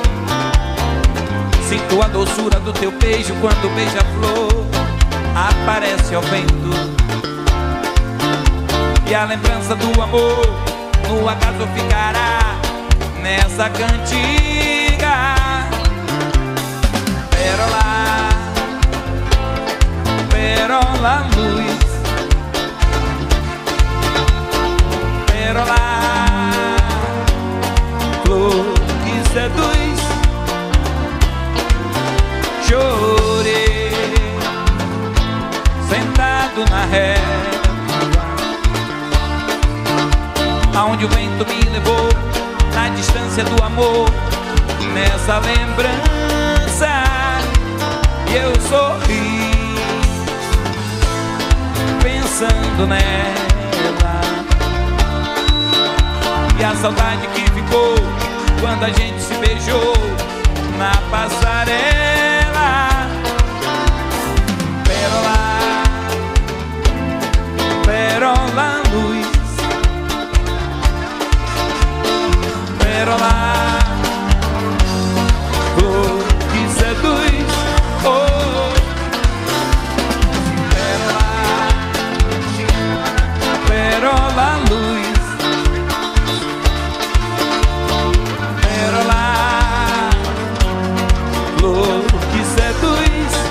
sinto a doçura do teu beijo. Quando o beija-flor aparece ao vento, e a lembrança do amor no acaso ficará nessa cantiga. Pérola, pérola luz, pérola onde o vento me levou, na distância do amor, nessa lembrança. E eu sorri, pensando nela, e a saudade que ficou quando a gente se beijou na passarela. Pérola, pérola, luz, pérola, flor que seduz, oh. Pérola, pérola, luz, pérola, flor que seduz.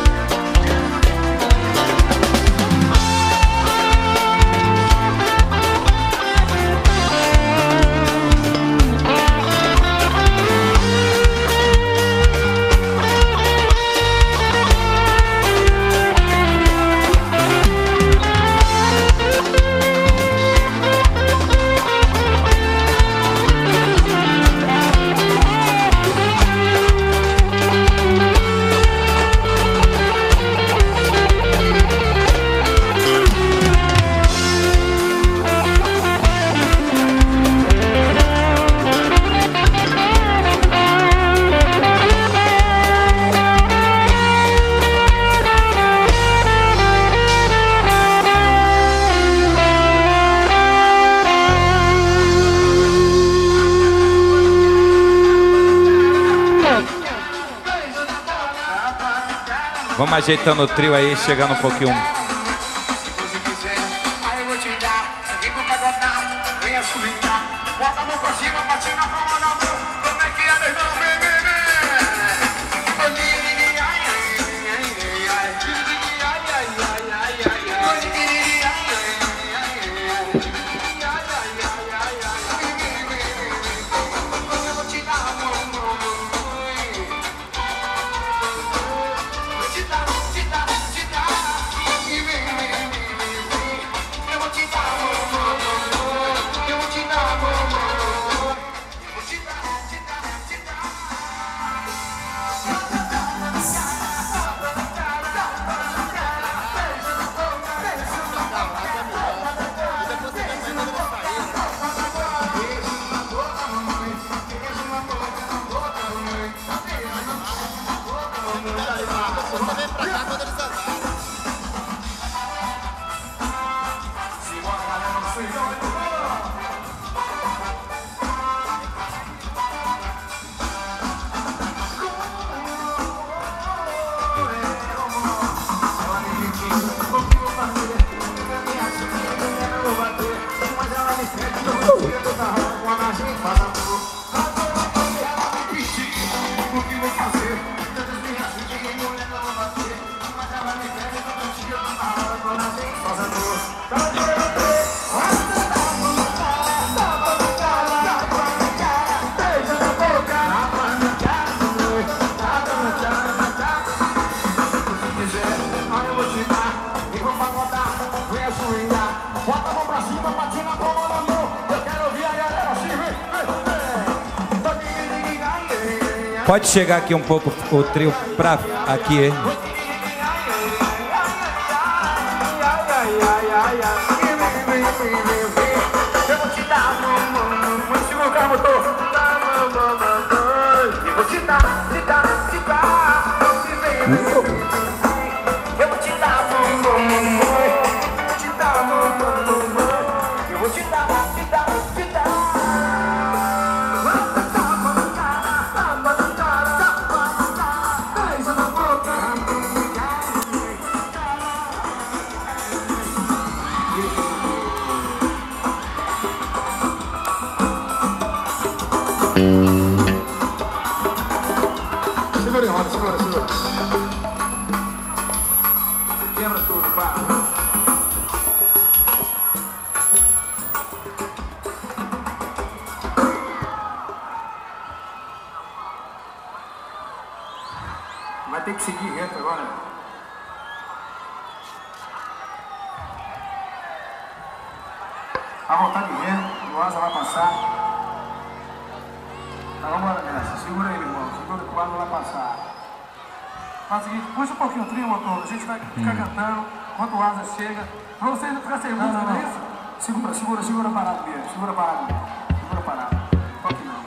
Vamos ajeitando o trio aí, chegando um pouquinho. Pode chegar aqui um pouco o trio pra aqui, hein? Eu vou te dar, segura o carro motor. Eu vou te dar, te dar, te dar. Eu vou te dar, eu vou te dar, eu vou te dar, te dar, te dar. Segura, roda, segura, segura. Quebra tudo, pá. Vai ter que seguir reto agora. À vontade mesmo. O Asa vai passar. Tá, vamos embora nessa. Segura ele, irmão. Segura que o Asa vai passar. Faz o seguinte, puxa um pouquinho o trio, motor. A gente vai ficar hum. cantando enquanto o Asa chega. Pra vocês não ficar sem música, não é isso? Segura, segura, segura a parada mesmo. Segura a parada mesmo. Segura a parada. Toque não.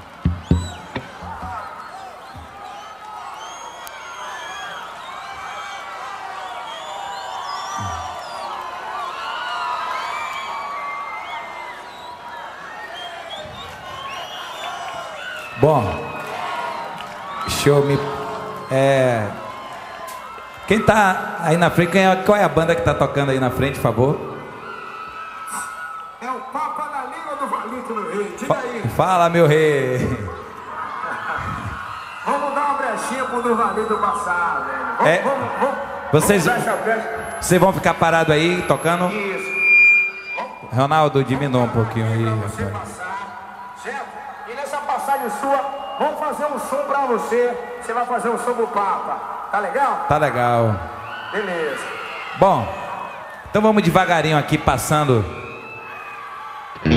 Bom, show me. É, quem tá aí na frente, quem é, qual é a banda que tá tocando aí na frente, por favor? É o Papa na Língua do Valito, meu rei. Diga aí. Fala, meu rei. Vamos dar uma brechinha pro do Valito passar, velho. Vamos, é, vamos, vamos. Vocês, vamos dar essa brecha. Vocês vão ficar parados aí, tocando? Isso. Ronaldo, diminua um pouquinho aí. Você passar, certo? E nessa passagem sua, vamos fazer um som pra você. Você vai fazer um som pro Papa. Tá legal? Tá legal. Beleza. Bom, então vamos devagarinho aqui, passando. E,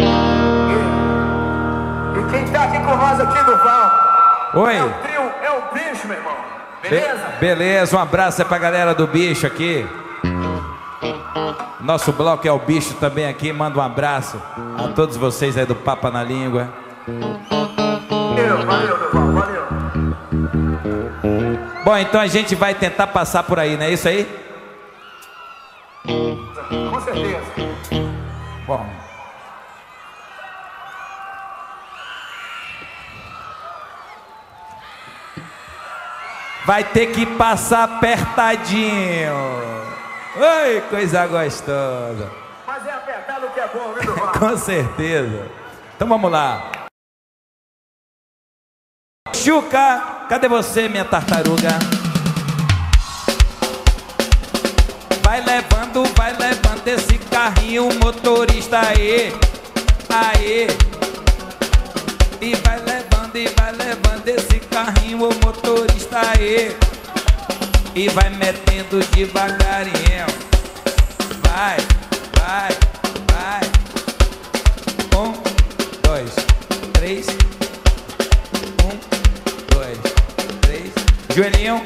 e quem tá aqui com nós aqui do Val? Oi. É o trio, é o Bicho, meu irmão. Beleza? Be beleza, um abraço aí pra galera do Bicho aqui. Nosso bloco é o Bicho também aqui. Manda um abraço a todos vocês aí do Papa na Língua. Valeu, valeu, Duval, valeu. Bom, então a gente vai tentar passar por aí, não é isso aí? Com certeza. Bom. Vai ter que passar apertadinho. Oi, coisa gostosa. Mas é apertado que é bom, viu, Duval? Com certeza. Então vamos lá. Chuca, cadê você, minha tartaruga? Vai levando, vai levando esse carrinho, motorista, aí, aí. E vai levando, e vai levando esse carrinho, o motorista, aí. E vai metendo devagarinho. Vai, vai, vai. Um, dois, três. Um, dois, três. Joelhinho.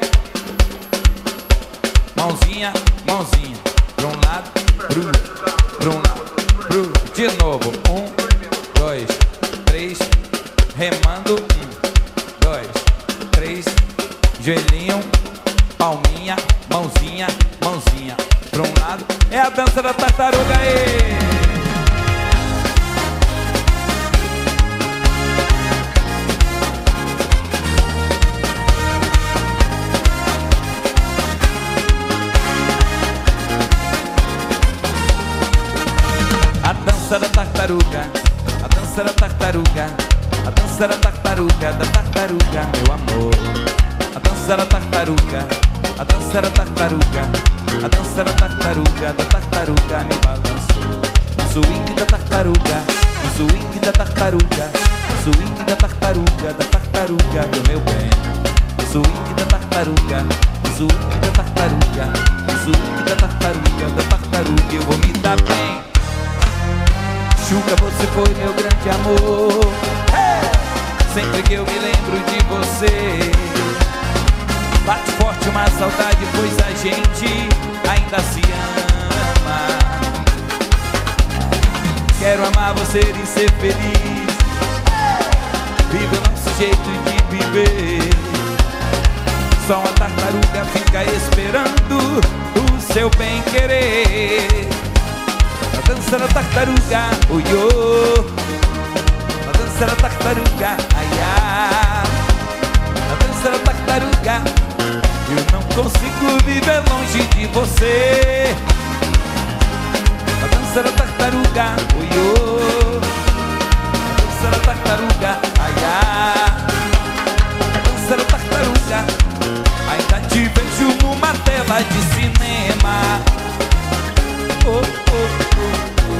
Mãozinha, mãozinha. Pra um lado, pro, pro um lado, pro. De novo. Um, dois, três. Remando. Um, dois, três. Joelhinho. Palminha, mãozinha, mãozinha. Pra um lado. É a dança da tartaruga aí. A dança da tartaruga, a dança da tartaruga, a dança da tartaruga, da tartaruga, meu amor. A dança da tartaruga, a dança da tartaruga, a dança da tartaruga, da tartaruga me balançou. O swing da tartaruga, o swing da tartaruga, o swing da tartaruga, da tartaruga, do meu bem. O swing da tartaruga, o swing da tartaruga, o swing da tartaruga, da tartaruga, eu vou me dar bem. Chuca, você foi meu grande amor. Hey! Sempre que eu me lembro de você, bate forte uma saudade, pois a gente ainda se ama. Quero amar você e ser feliz. Vive o nosso jeito de viver. Só uma tartaruga fica esperando o seu bem querer. A dança da tartaruga, oiô. A dança da tartaruga, ai, ai. A dança da tartaruga. Eu não consigo viver longe de você. A dança da tartaruga, oiô. A dança da tartaruga, ai, ai. A dança da tartaruga. Ainda te vejo numa tela de cinema. Oh, oh, oh, oh.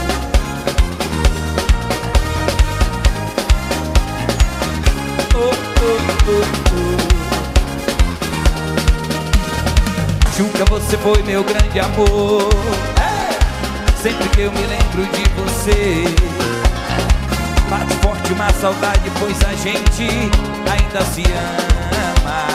Oh, oh, oh, oh. Chuca, você foi meu grande amor. É. Sempre que eu me lembro de você, Bate forte uma saudade, pois a gente ainda se ama.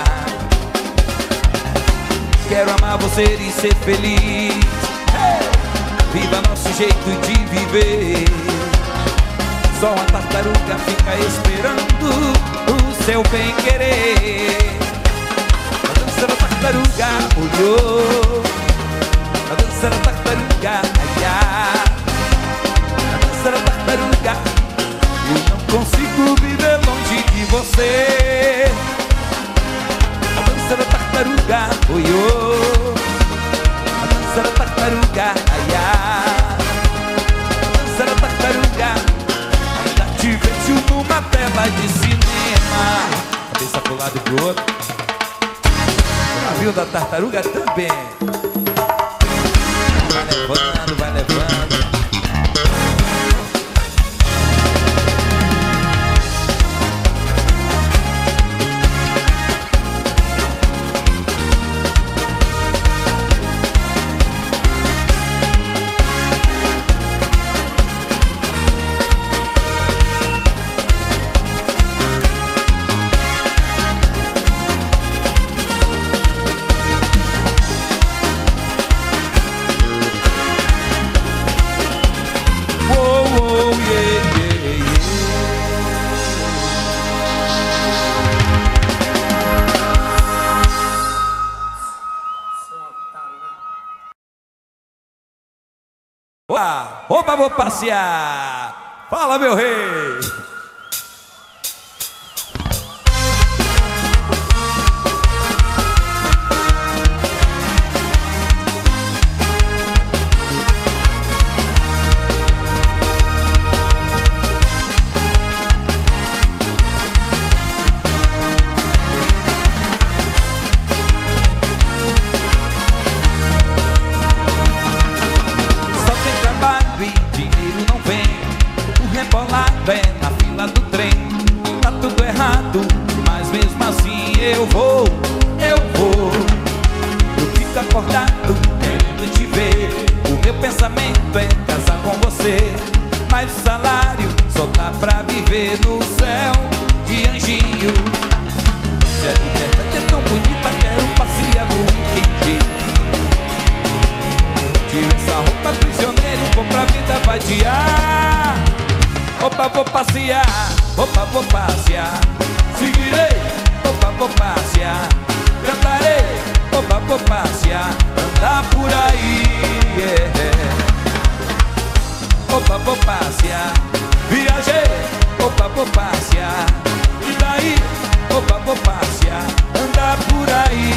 Quero amar você e ser feliz. Hey! Viva nosso jeito de viver. Só uma tartaruga fica esperando o seu bem querer. A dança da tartaruga olhou, a dança da tartaruga, ai, ai. A dança da tartaruga, eu não consigo viver longe de você. A dança da tartaruga olhou, a dança da tartaruga, ai, ai. A dança da tartaruga, te vejo numa tela de cinema. Cabeça pro lado e pro outro. O navio da tartaruga também. Vai levando, vai levando. Opa, opa, vou passear. Fala, meu rei. É na fila do trem, tá tudo errado, mas mesmo assim eu vou, eu vou. Eu fico acordado, querendo te ver. O meu pensamento é casar com você, mas o salário só dá pra viver no céu de anjinho. Se a liberdade é tão bonita, quero passear no weekend. Tira essa roupa prisioneira e vou pra vida vadiar. Opa, vou passear, opa, vou passear. Seguirei, opa, vou passear. Cantarei, opa, vou passear. Andar por aí, yeah. Opa, vou passear. Viajei, opa, vou passear. E daí, opa, vou passear. Andar por aí.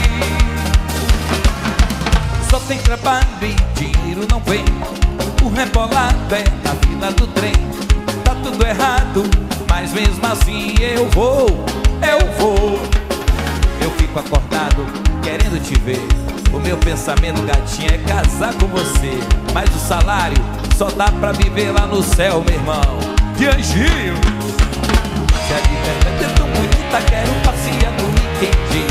Só tem trabalho e dinheiro não vem. O rebolado é na fila do trem. Tá tudo errado, mas mesmo assim eu vou, eu vou. Eu fico acordado, querendo te ver. O meu pensamento, gatinha, é casar com você, mas o salário só dá pra viver lá no céu, meu irmão. De anjinho. Se a liberdade é tão bonita, quero passear no weekend.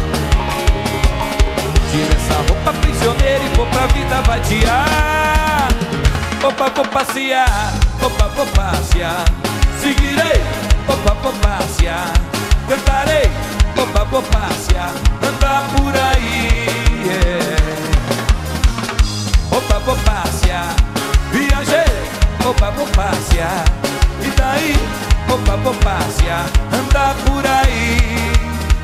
Tira essa roupa prisioneira e vou pra vida vadiar. Opa, vou passear, opa, vou passear. Seguirei, opa, vou passear. Cantarei, opa, vou passear. Andar por aí, yeah. Opa, vou passear. Viajei, opa, vou passear. E daí, opa, vou passear. Andar por aí.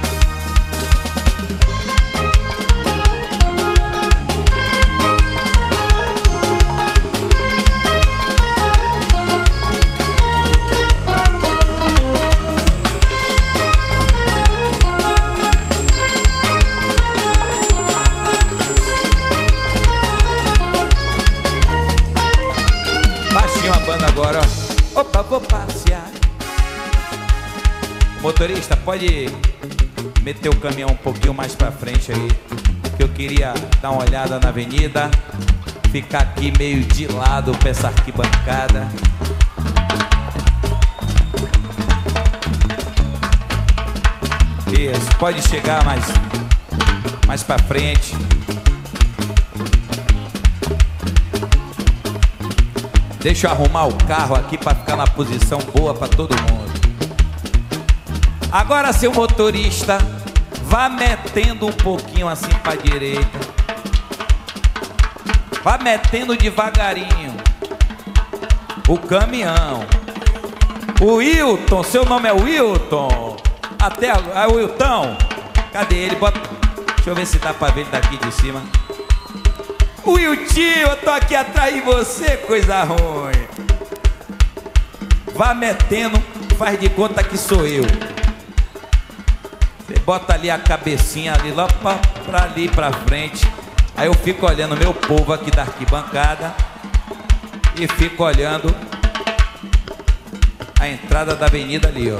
Agora, ó. Opa, vou passear. Motorista, pode meter o caminhão um pouquinho mais pra frente aí, que eu queria dar uma olhada na avenida. Ficar aqui meio de lado pra essa arquibancada. Isso, pode chegar mais, mais pra frente. Deixa eu arrumar o carro aqui para ficar na posição boa para todo mundo. Agora, seu motorista, vá metendo um pouquinho assim para a direita. Vá metendo devagarinho o caminhão. O Wilton, seu nome é Wilton. Até agora, o Wilton, cadê ele? Bota... Deixa eu ver se dá para ver ele daqui de cima. Wilton, eu tô aqui atrás de você, coisa ruim. Vá metendo, faz de conta que sou eu. Você bota ali a cabecinha ali, lá pra, pra ali pra frente. Aí eu fico olhando meu povo aqui da arquibancada e fico olhando a entrada da avenida ali, ó.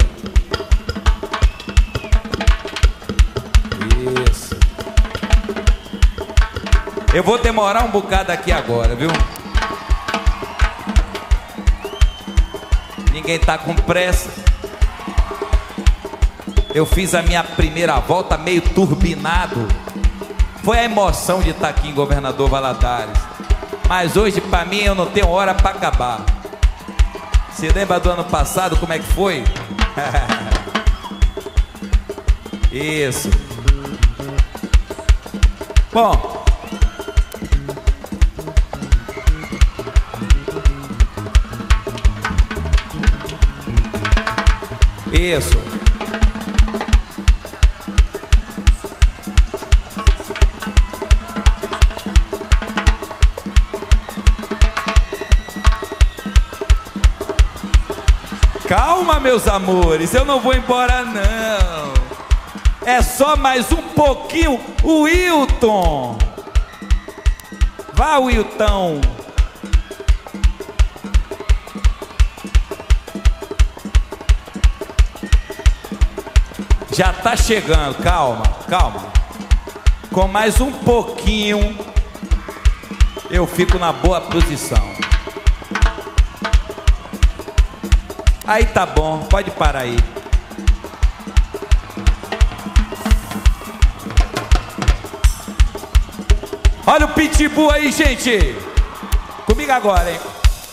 Isso. Eu vou demorar um bocado aqui agora, viu? Ninguém tá com pressa. Eu fiz a minha primeira volta meio turbinado. Foi a emoção de estar aqui em Governador Valadares. Mas hoje, pra mim, eu não tenho hora pra acabar. Você lembra do ano passado, como é que foi? Isso. Bom, isso. Calma, meus amores, eu não vou embora não. É só mais um pouquinho. O Wilton, vá, Wilton. Já tá chegando, calma, calma. Com mais um pouquinho eu fico na boa posição. Aí tá bom, pode parar aí. Olha o pitbull aí, gente. Comigo agora, hein?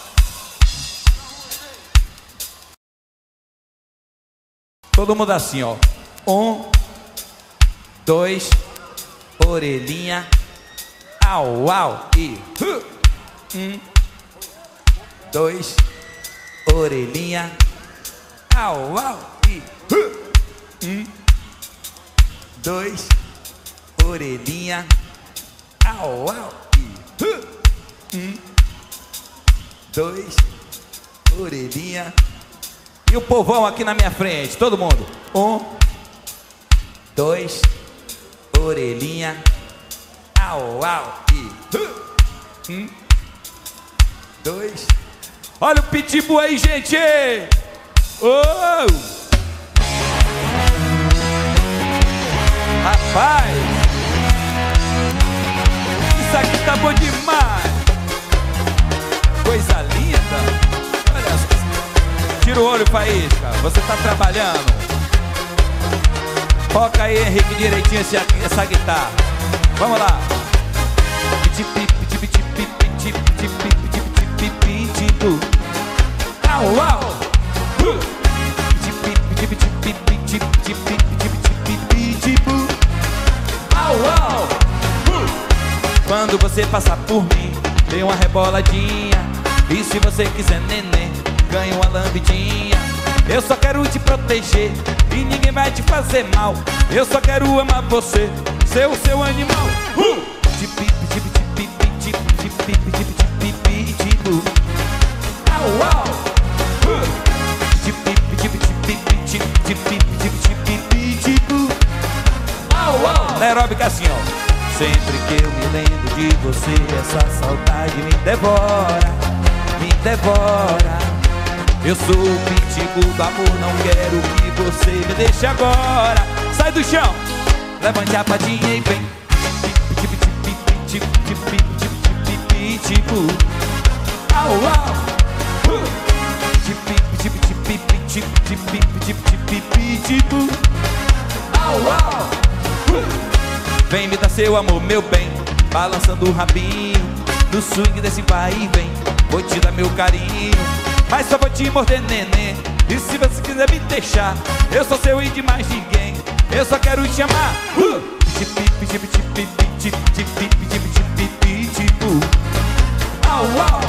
Todo mundo assim, ó. Um, dois, orelhinha. Au, au, e uh. Um, dois, orelhinha. Au, au, e uh. Um, dois, orelhinha. Au, au, e uh. Um, dois, orelhinha. E o povão aqui na minha frente, todo mundo. Um, dois, orelhinha. Au, au, e uh. Um, dois. Olha o pitbull aí, gente. Oh! Rapaz, isso aqui tá bom demais. Coisa linda. Olha só. Tira o olho, Faísca. Você tá trabalhando. Toca aí, Henrique, direitinho essa, essa guitarra. Vamos lá. Au, au. Au, au. Quando você passar por mim, dê uma reboladinha. E se você quiser neném, ganha uma lambidinha. Eu só quero te proteger e ninguém vai te fazer mal. Eu só quero amar você, ser o seu animal. uh! Au, au. Au, au. Na aeróbica assim, ó. Sempre que eu me lembro de você, essa saudade me devora, me devora. Eu sou o pitbull do amor, não quero que você me deixe agora. Sai do chão, levante a patinha e vem. Pitbull. Au, au. Pitbull. Au, au. Vem me dar seu amor, meu bem, balançando o rabinho. no swing desse vai e vem. Vou te dar meu carinho, mas só vou te morder, neném. E se você quiser me deixar, eu sou seu e de mais ninguém. Eu só quero te amar. uh! Au, au.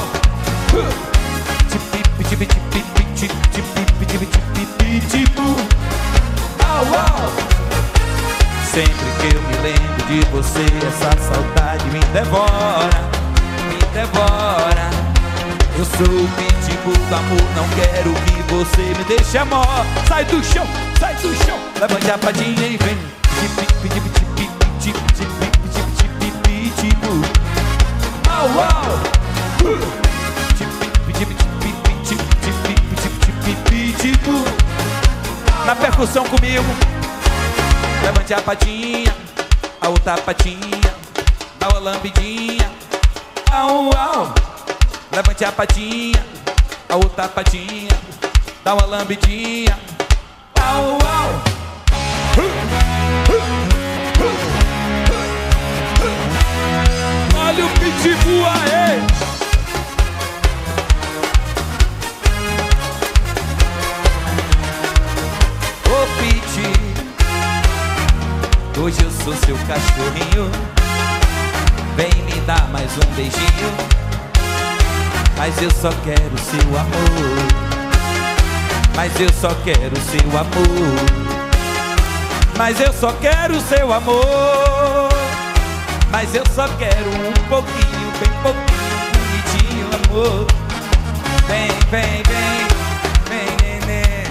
Au, au. Sempre que eu me lembro de você, essa saudade me devora, me devora. Eu sou o pitbull do amor, não quero que você me deixe amor. Sai do chão, sai do chão, levante a patinha e vem. Pitbull. Au, au. Pitbull. Na percussão comigo. Levante a patinha, a outra patinha, dá uma lambidinha. Au, au. Levante a patinha, a outra patinha, dá uma lambidinha. Au, au. Olha o pitbull aí. Ô Piti, hoje eu sou seu cachorrinho. Vem me dar mais um beijinho, mas eu só quero seu amor. Mas eu só quero seu amor. Mas eu só quero seu amor. Mas eu só quero um pouquinho, bem pouquinho, bonitinho, amor. Vem, vem, vem, vem, neném.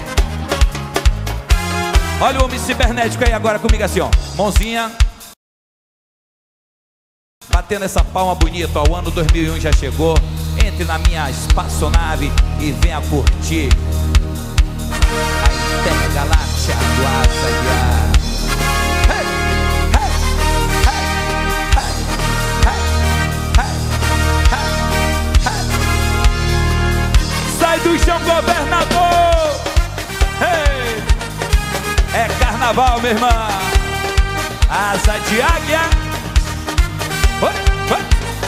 Olha o homem cibernético aí agora comigo assim, ó. Mãozinha batendo essa palma bonita, ó. O ano dois mil e um já chegou. Entre na minha espaçonave e venha curtir a intergaláxia do Asa. Hey, hey, hey, hey, hey, hey, hey. Sai do chão, governador. Hey. É carnaval, minha irmã. Asa de águia. Oi, oi.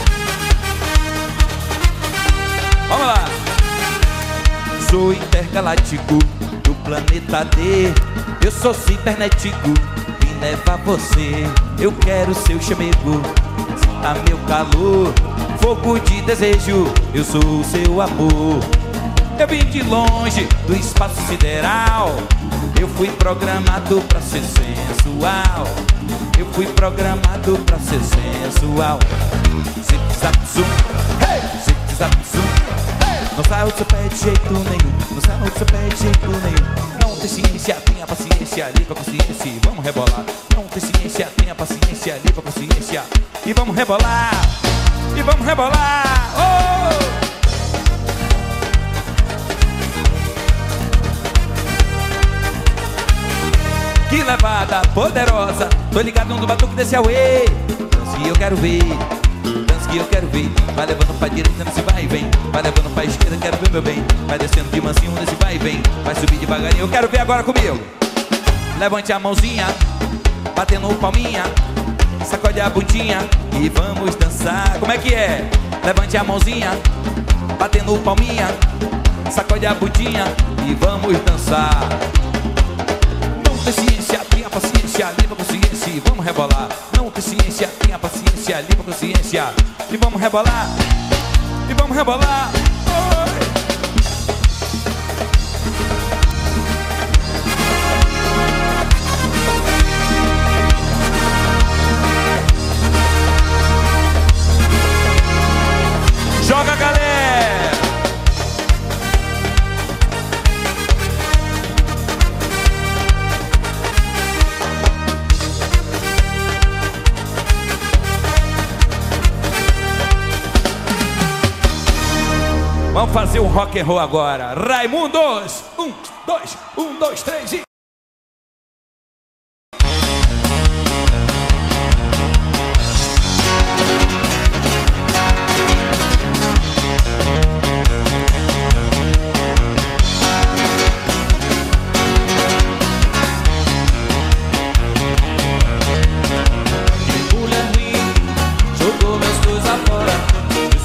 Vamos lá. Sou intergaláctico do planeta D. Eu sou cibernético e leva você. Eu quero seu chamego, sinta meu calor, fogo de desejo. Eu sou o seu amor. Eu vim de longe do espaço sideral. Eu fui programado pra ser sensual. Eu fui programado pra ser sensual. Zip zap zoom, hey! Zip zap zoom, hey! Não sai do seu pé de jeito nenhum. Não sai do seu pé de jeito nenhum. Não tem ciência, tenha paciência, limpa a consciência e vamos rebolar. Não tem ciência, tenha paciência, limpa a consciência e vamos rebolar. E vamos rebolar. Oh! Que levada poderosa, tô ligado no batuque desse away. Dança que eu quero ver, dança que eu quero ver. Vai levando pra direita nesse vai e vem. Vai levando pra esquerda, quero ver meu bem. Vai descendo de mansinho nesse vai e vem. Vai subir devagarinho, eu quero ver agora comigo. Levante a mãozinha, batendo palminha. Sacode a bundinha e vamos dançar. Como é que é? Levante a mãozinha, batendo palminha. Sacode a bundinha e vamos dançar. Não tem ciência, tenha paciência, limpa a consciência e vamos rebolar. Não tem ciência, tenha paciência, limpa a consciência e vamos rebolar. E vamos rebolar. Oi. Joga, galera! Vamos fazer um rock and roll agora. Raimundos! Um, dois, um, dois, três e... Mulher ruim, jogou meus dois afora.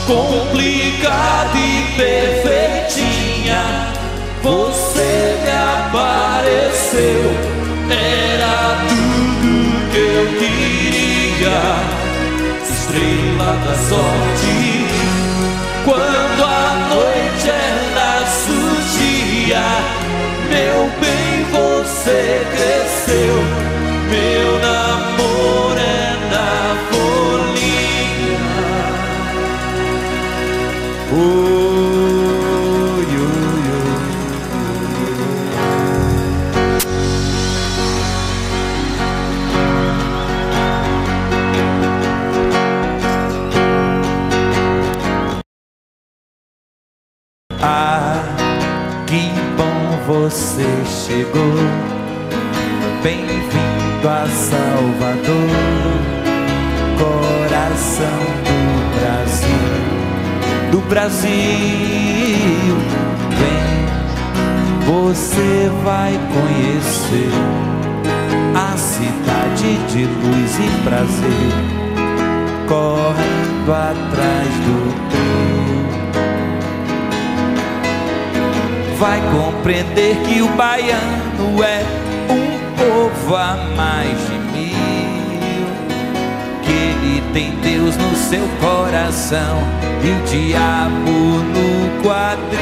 complicada e perfeitinha, você me apareceu. Era tudo que eu queria, estrela da sorte. Quando a noite era surgia, meu bem, você cresceu. Meu namoro é na folia. Oi, oi, ah, que bom você chegou. Bem-vindo a Salvador, coração do Brasil, do Brasil. Vem, você vai conhecer a cidade de luz e prazer, correndo atrás do trem. Vai compreender que o baiano é um povo a mais de mil, que ele tem Deus no seu coração e o diabo no quadril.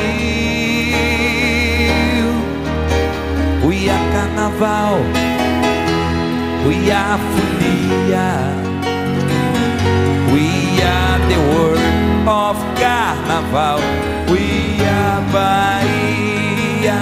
We are carnaval, we are folia, we are the world of carnaval, we are Bahia.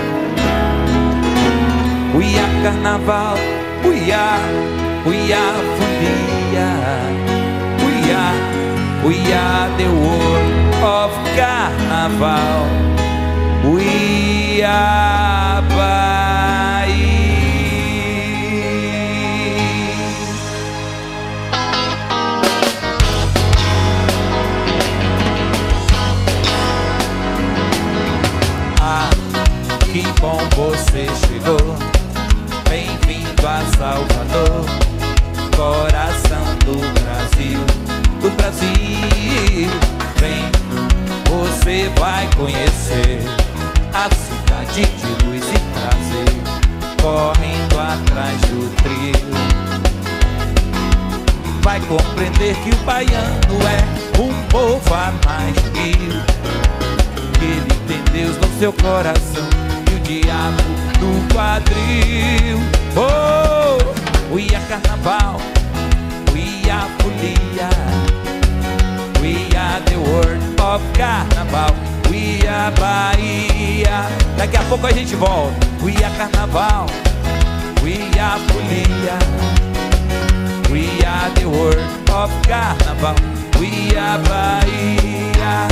We are carnaval, we are, we are folia, we are, we are the world of carnaval, we are Bahia. Ah, que bom você chegou. Bem-vindo a Salvador, coração do Brasil, do Brasil. Vem, você vai conhecer a cidade de luz e prazer, correndo atrás do trio. Vai compreender que o baiano é um povo a mais de mil, que ele tem Deus no seu coração e o diabo no quadril. Oh, we are carnaval, we are folia, we are the world of carnaval, we are Bahia. Daqui a pouco a gente volta. We are carnaval, we are folia, we are the world of carnaval, we are Bahia.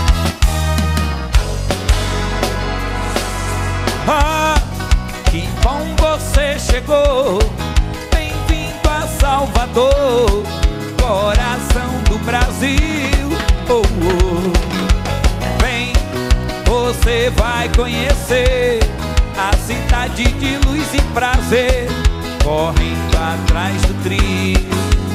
Ah, que bom você chegou. Bem-vindo a Salvador, coração do Brasil. Oh, oh. Vem, você vai conhecer a cidade de luz e prazer, correndo atrás do trio.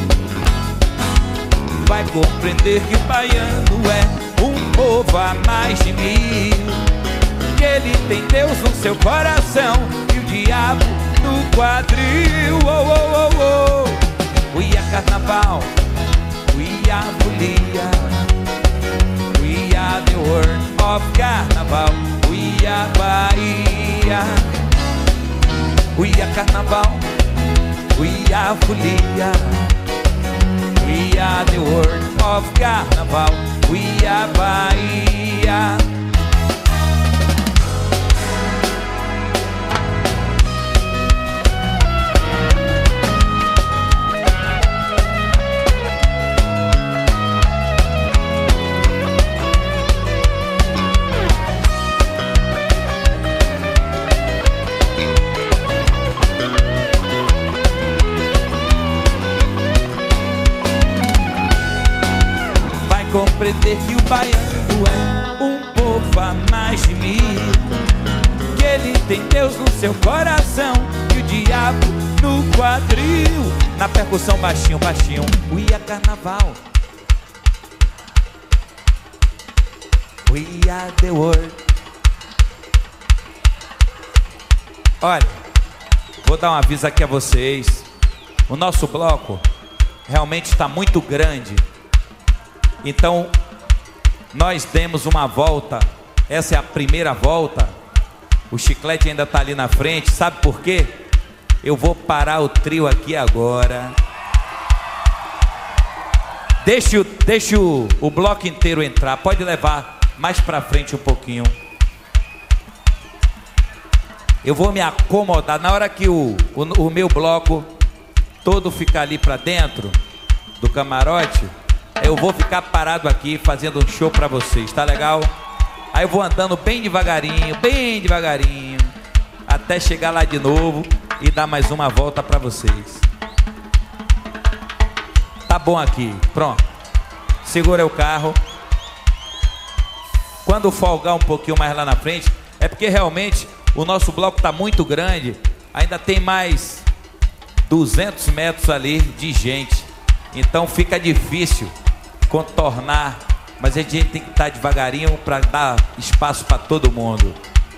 Vai compreender que o baiano é um povo a mais de mil, que ele tem Deus no seu coração e o diabo no quadril. Oh, oh, oh, oh. We are carnaval, we are folia, we are the world of carnaval, we are Bahia. We are carnaval, we are folia, we are the world of carnaval, we are Bahia. Compreender que o baiano é um povo a mais de mil, que ele tem Deus no seu coração e o diabo no quadril. Na percussão baixinho, baixinho. We are carnaval, We are the world. Olha, vou dar um aviso aqui a vocês. O nosso bloco realmente está muito grande. Então, nós demos uma volta. Essa é a primeira volta. O Chiclete ainda está ali na frente. Sabe por quê? Eu vou parar o trio aqui agora. Deixa, deixa o, o bloco inteiro entrar. Pode levar mais pra frente um pouquinho. Eu vou me acomodar. Na hora que o, o, o meu bloco todo ficar ali pra dentro do camarote, eu vou ficar parado aqui fazendo um show pra vocês. Tá legal? Aí eu vou andando bem devagarinho, bem devagarinho, até chegar lá de novo e dar mais uma volta pra vocês. Tá bom aqui, pronto. Segura o carro. Quando folgar um pouquinho mais lá na frente, é porque realmente o nosso bloco tá muito grande. Ainda tem mais duzentos metros ali de gente. Então fica difícil contornar. Mas a gente tem que estar devagarinho para dar espaço para todo mundo.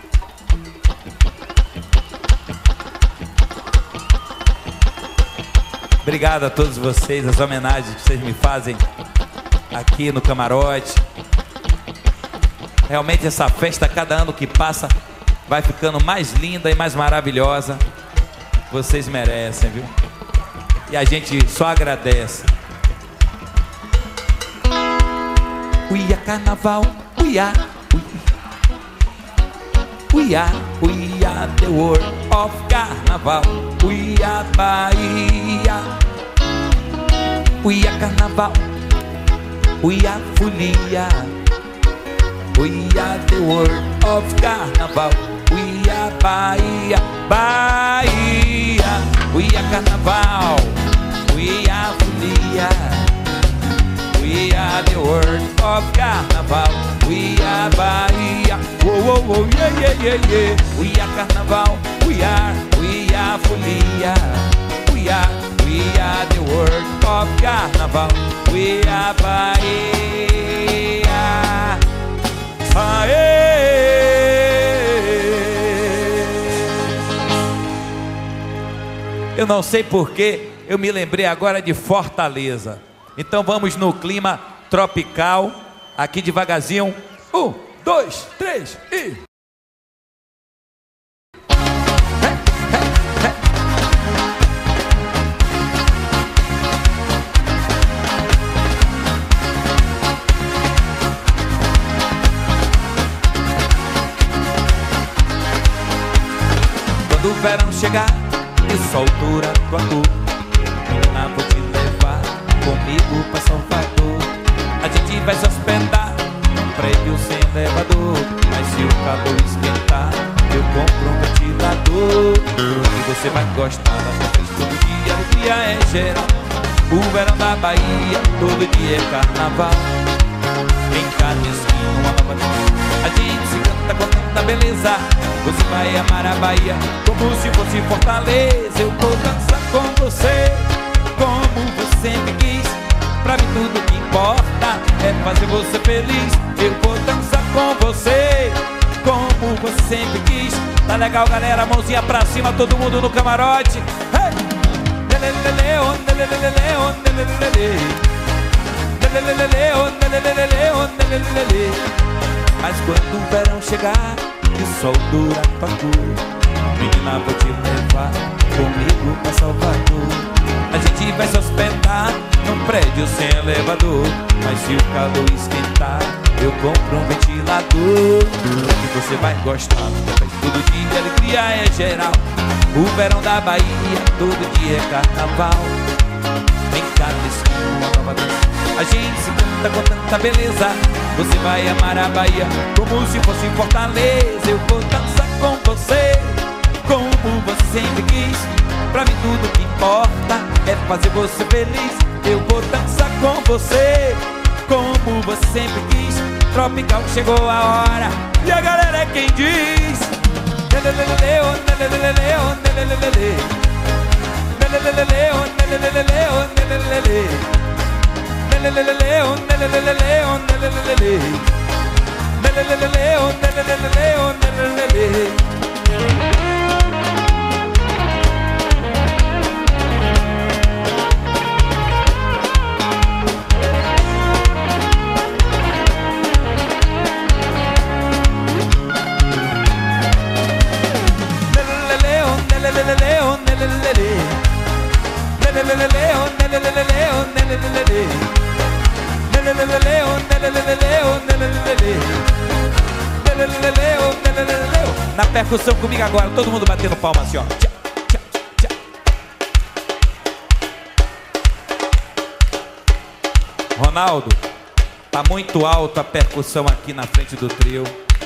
Obrigado a todos vocês, as homenagens que vocês me fazem aqui no camarote. Realmente essa festa, cada ano que passa, vai ficando mais linda e mais maravilhosa. Vocês merecem, viu? E a gente só agradece. We are carnaval, we are, we are, we are the world of carnaval. We are Bahia, we are carnaval, we are folia. We are the world of carnaval. We are Bahia, Bahia. We are carnaval, we are folia. We are the world of carnaval. We are Bahia. Whoa, whoa, whoa, yeah, yeah, yeah, yeah. We are carnaval. We are, we are folia. We are, we are the world of carnaval. We are Bahia. Aê! Eu não sei porquê, eu me lembrei agora de Fortaleza. Então vamos no clima tropical, aqui devagarzinho. Um, dois, três e... Quando o verão chegar e o sol durar tua cor, menina, vou te levar comigo pra Salvador. A gente vai se hospedar num prédio sem elevador, mas se o calor esquentar, eu compro um ventilador. E você vai gostar da festa todo dia, o dia é geral. O verão da Bahia, todo dia é carnaval. Em cada esquina uma nova noite, a gente se canta com tanta beleza. Você vai amar a Bahia como se fosse Fortaleza. Eu vou dançar com você como você me quis. Pra mim tudo que importa é fazer você feliz. Eu vou dançar com você como você sempre quis. Tá legal, galera? Mãozinha pra cima, todo mundo no camarote. Hey! Mas quando o verão chegar e o sol durar tua cor, menina, vou te levar comigo pra Salvador. A gente vai se hospedar num prédio sem elevador, mas se o calor esquentar, eu compro um ventilador. E você vai gostar, todo dia alegria é geral. O verão da Bahia, todo dia é carnaval. Em cada esquina uma nova dança, a gente se canta com tanta beleza. Você vai amar a Bahia como se fosse Fortaleza. Eu vou dançar com você como você sempre quis. Pra mim tudo que importa é fazer você feliz. Eu vou dançar com você como você sempre quis. Tropical chegou a hora e a galera é quem diz. Na percussão comigo agora, todo mundo batendo palma assim, ó. Tchá, tchá, tchá. Ronaldo, tá muito alto a percussão aqui na frente do trio.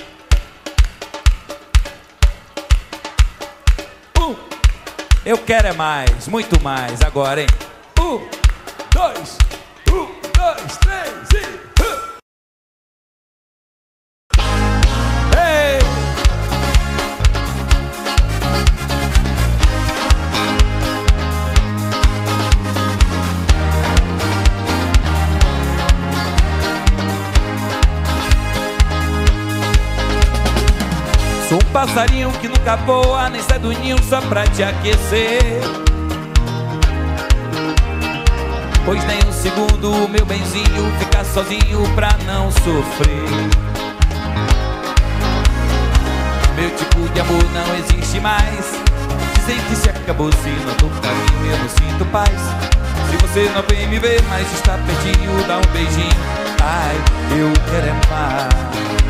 Um, eu quero é mais, muito mais agora, hein? Um, dois, um, dois, três e... Sou um passarinho que nunca voa, nem sai do ninho só pra te aquecer. Pois nem um segundo o meu benzinho fica sozinho pra não sofrer. Meu tipo de amor não existe mais. Dizem que se acabou, se não dou carinho eu não sinto paz. Se você não vem me ver, mas está pertinho, dá um beijinho. Ai, eu quero é mais.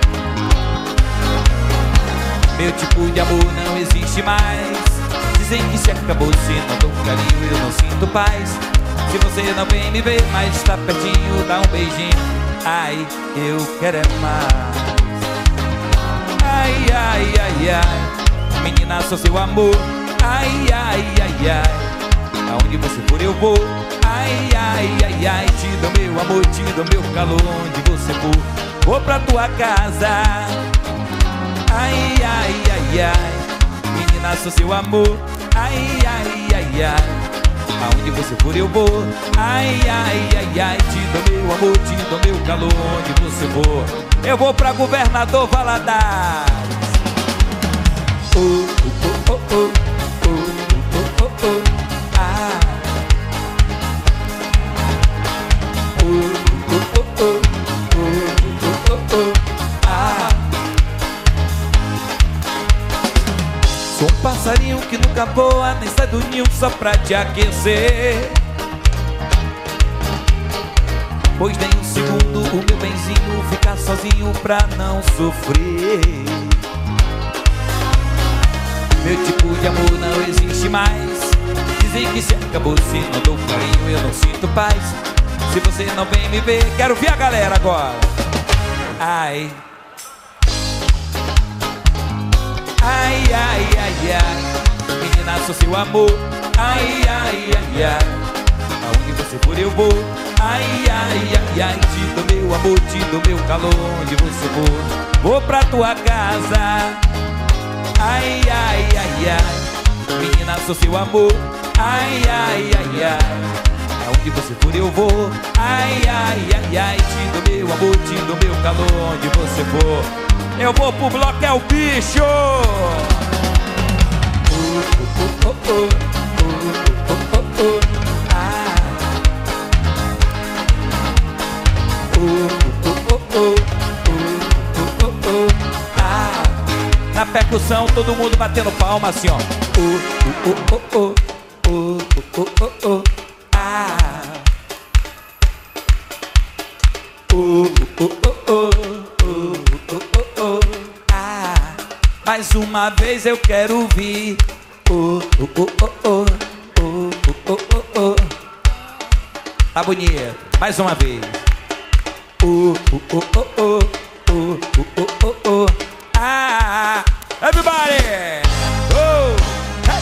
Meu tipo de amor não existe mais. Dizem que se acabou, se não dou carinho eu não sinto paz. Se você não vem me ver, mas está pertinho, dá um beijinho. Ai, eu quero é mais. Ai, ai, ai, ai. Menina, sou seu amor. Ai, ai, ai, ai. Aonde você for eu vou. Ai, ai, ai, ai. Te dou meu amor, te dou meu calor. Onde você for, vou pra tua casa. Ai, ai, ai, ai. Menina, sou seu amor. Ai, ai, ai, ai. Aonde você for eu vou. Ai, ai, ai, ai. Te dou meu amor, te dou meu calor. Onde você for, eu vou pra Governador Valadares. Oh, oh, oh, oh, oh, oh, oh, oh, ah. Oh, oh, oh, oh, oh, oh, oh, ah. Sou um passarinho que nunca voa, nem sai do ninho só pra te aquecer. Pois nem um segundo o meu benzinho fica sozinho pra não sofrer. Meu tipo de amor não existe mais. Dizem que se acabou, se não dou carinho eu não sinto paz. Se você não vem me ver, quero ver a galera agora. Ai, ai, ai, ai, ai. Menina, sou seu amor. Ai, ai, ai, ai. Aonde você for eu vou. Ai, ai, ai, ai. Te dou meu amor, te dou meu calor. Onde você for, vou pra tua casa. Ai, ai, ai, ai. Menina, sou seu amor. Ai, ai, ai, ai. Aonde você for eu vou. Ai, ai, ai, ai. Te dou meu amor, te dou meu calor. Onde você for, eu vou pro bloco, é o bicho. Oh, oh, oh, oh, oh, oh, oh, oh, ah. Oh, oh, oh, oh, oh, oh, oh, ah. Na percussão, todo mundo batendo palma assim, ó. Oh, oh, oh, oh, oh, oh, oh, oh, ah. Oh, oh, oh, oh, oh, oh, oh, ah. Mais uma vez eu quero ouvir. Oh, oh, oh, oh, oh, oh, oh, oh, oh. Tá bonito. Mais uma vez. Oh, oh, oh, oh, oh, oh, oh, oh, oh. Ah, everybody! Oh, hey.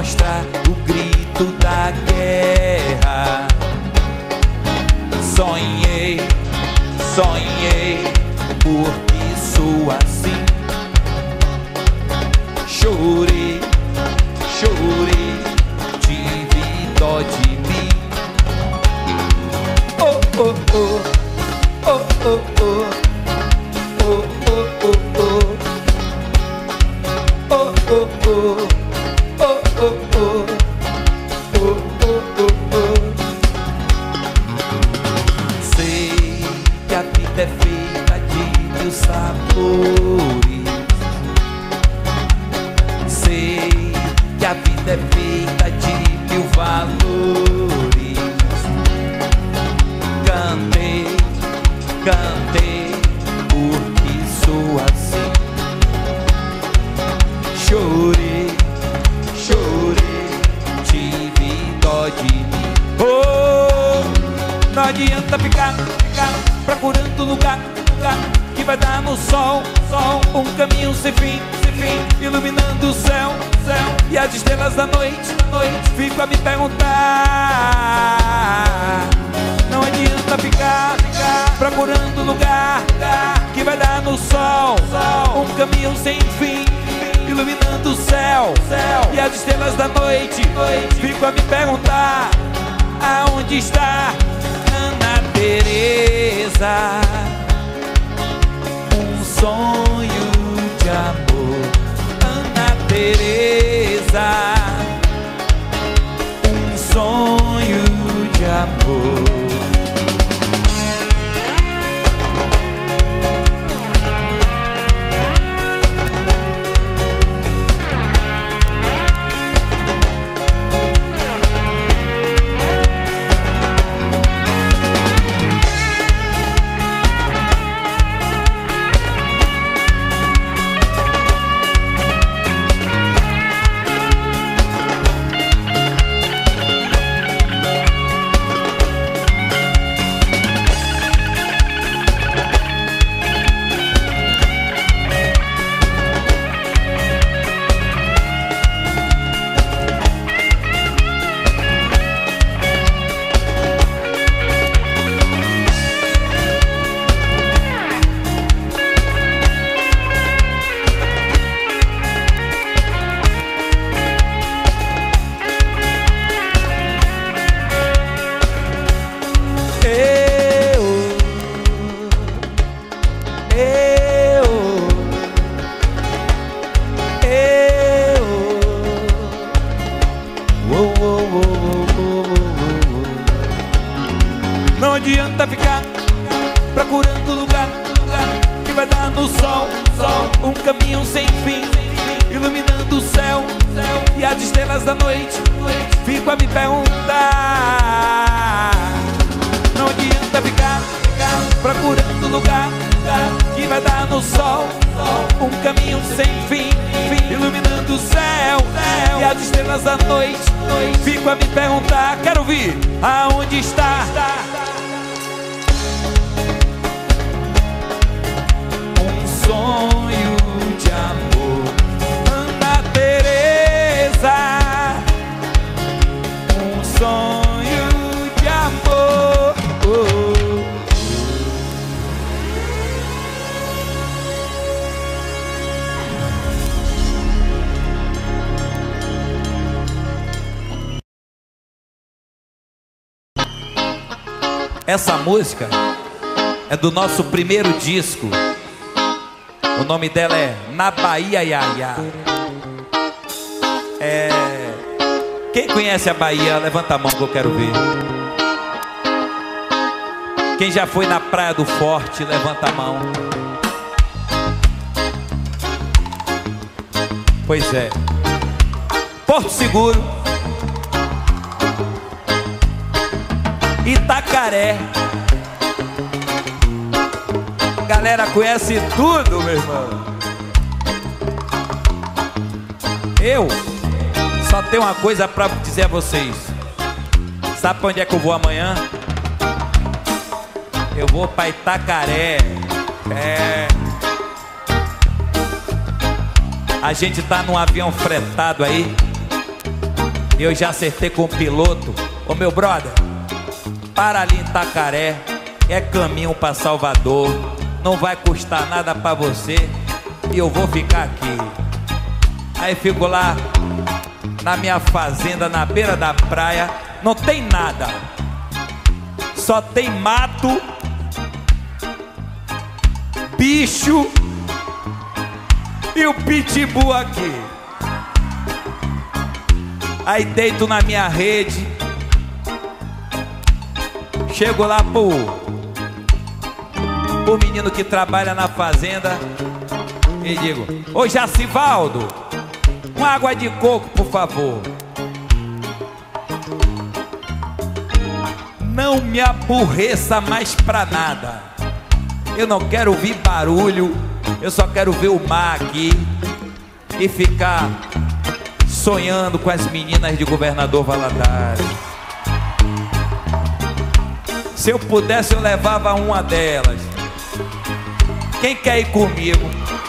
mostrar o grito da guerra. Sonhei, sonhei, porque sou assim. Chorei, chorei, tive dó de mim. Oh, oh, oh, oh, oh, oh, oh, oh, oh, oh, oh, oh, oh, oh, oh, oh, oh, oh. Sei que a vida é feita de mil sabores. Sei que a vida é feita de mil valores. Cantei, cantei, porque sou assim. Chorei, chorei, tive dó de mim. Oh, não adianta ficar, ficar procurando lugar, lugar que vai dar no sol, sol. Um caminho sem fim, sem fim, iluminando o céu, céu. E as estrelas da noite, noite, fico a me perguntar. Não adianta ficar, ficar procurando lugar, lugar que vai dar no sol, sol. Um caminho sem fim, iluminando o céu, céu. E as estrelas da noite, noite, fico a me perguntar. Aonde está Ana Teresa? Um sonho de amor. Ana Teresa, um sonho de amor. Não adianta ficar procurando lugar, lugar que vai dar no sol, sol. Um caminho sem fim, iluminando o céu, céu. E as estrelas da noite, noite, fico a me perguntar. Não adianta ficar, ficar procurando lugar, lugar que vai dar no sol, sol. Um caminho sem fim, fim, iluminando o céu, céu. E as estrelas da noite, noite, fico a me perguntar. Quero ouvir. Aonde está, está sonho de amor? Ana Teresa, um sonho de amor. Oh. Essa música é do nosso primeiro disco. O nome dela é Na Bahia Iaiá. É... Quem conhece a Bahia, levanta a mão que eu quero ver. Quem já foi na Praia do Forte, levanta a mão. Pois é. Porto Seguro, Itacaré. Galera conhece tudo, meu irmão. Eu só tenho uma coisa pra dizer a vocês. Sabe pra onde é que eu vou amanhã? Eu vou pra Itacaré. É. A gente tá num avião fretado aí. Eu já acertei com o piloto. Ô meu brother, para ali em Itacaré, é caminho pra Salvador. Não vai custar nada pra você e eu vou ficar aqui. Aí fico lá na minha fazenda, na beira da praia. Não tem nada, só tem mato, bicho e o pitbull aqui. Aí deito na minha rede, chego lá pro, pro menino que trabalha na fazenda e digo: ô Jacivaldo, uma água de coco, por favor. Não me aborreça mais pra nada. Eu não quero ouvir barulho, eu só quero ver o mar aqui e ficar sonhando com as meninas de Governador Valadares. Se eu pudesse eu levava uma delas. Quem quer ir comigo?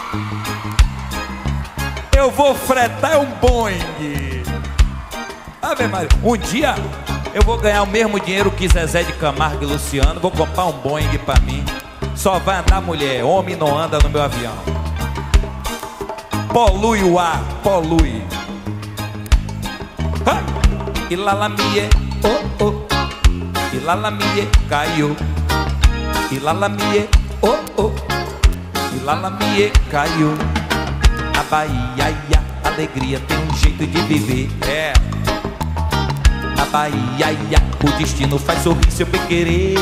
Eu vou fretar um Boeing. Ave Maria. Um dia eu vou ganhar o mesmo dinheiro que Zezé de Camargo e Luciano. Vou comprar um Boeing pra mim. Só vai andar mulher, homem não anda no meu avião. Polui o ar, polui. Ha! Ilalamie, oh oh. Ilalamie, caiu. Ilalamie, oh oh. Ilalamie, caiu. Na Bahia, a alegria tem um jeito de viver. É. Na Bahia, o destino faz sorrir seu bem querer.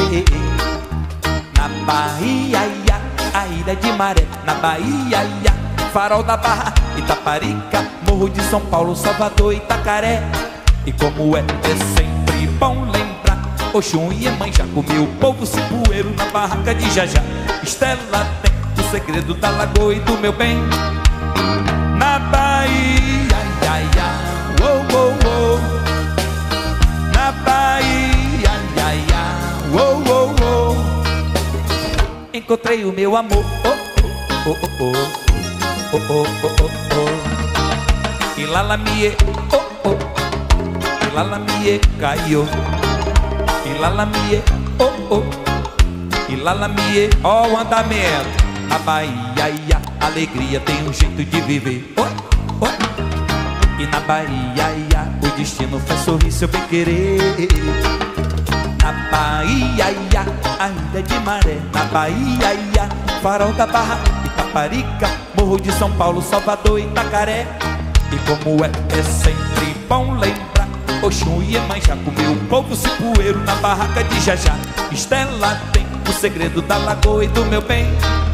Na Bahia, a ilha de Maré. Na Bahia, Farol da Barra, Itaparica, Morro de São Paulo, Salvador, Itacaré. E como é, é sempre bom lembrar Oxum e Iemanjá, comeu o povo cipueiro na barraca de Jajá. Estela tem o segredo da lagoa e do meu bem. Na Bahia, ai, ai, oh, oh, oh. Na Bahia, ai, ai, oh, oh, oh. Encontrei o meu amor, oh, oh, oh, oh. Oh, oh, oh, oh, oh. Ilalamie, oh, oh. Ilalamie, caiu. Ilalamie, oh, oh. Ilalamie, ó o andamento. A Bahia, a alegria tem um jeito de viver. Oh, oh. E na Bahia, o destino faz sorrir seu bem querer. Na Bahia, a ilha de Maré. Na Bahia, Farol da Barra, Itaparica, Morro de São Paulo, Salvador, Itacaré. E como é, é sempre bom lembrar Oxum e Iemanjá, comeu o povo cipueiro na barraca de Jajá. Estela tem o segredo da lagoa e do meu bem.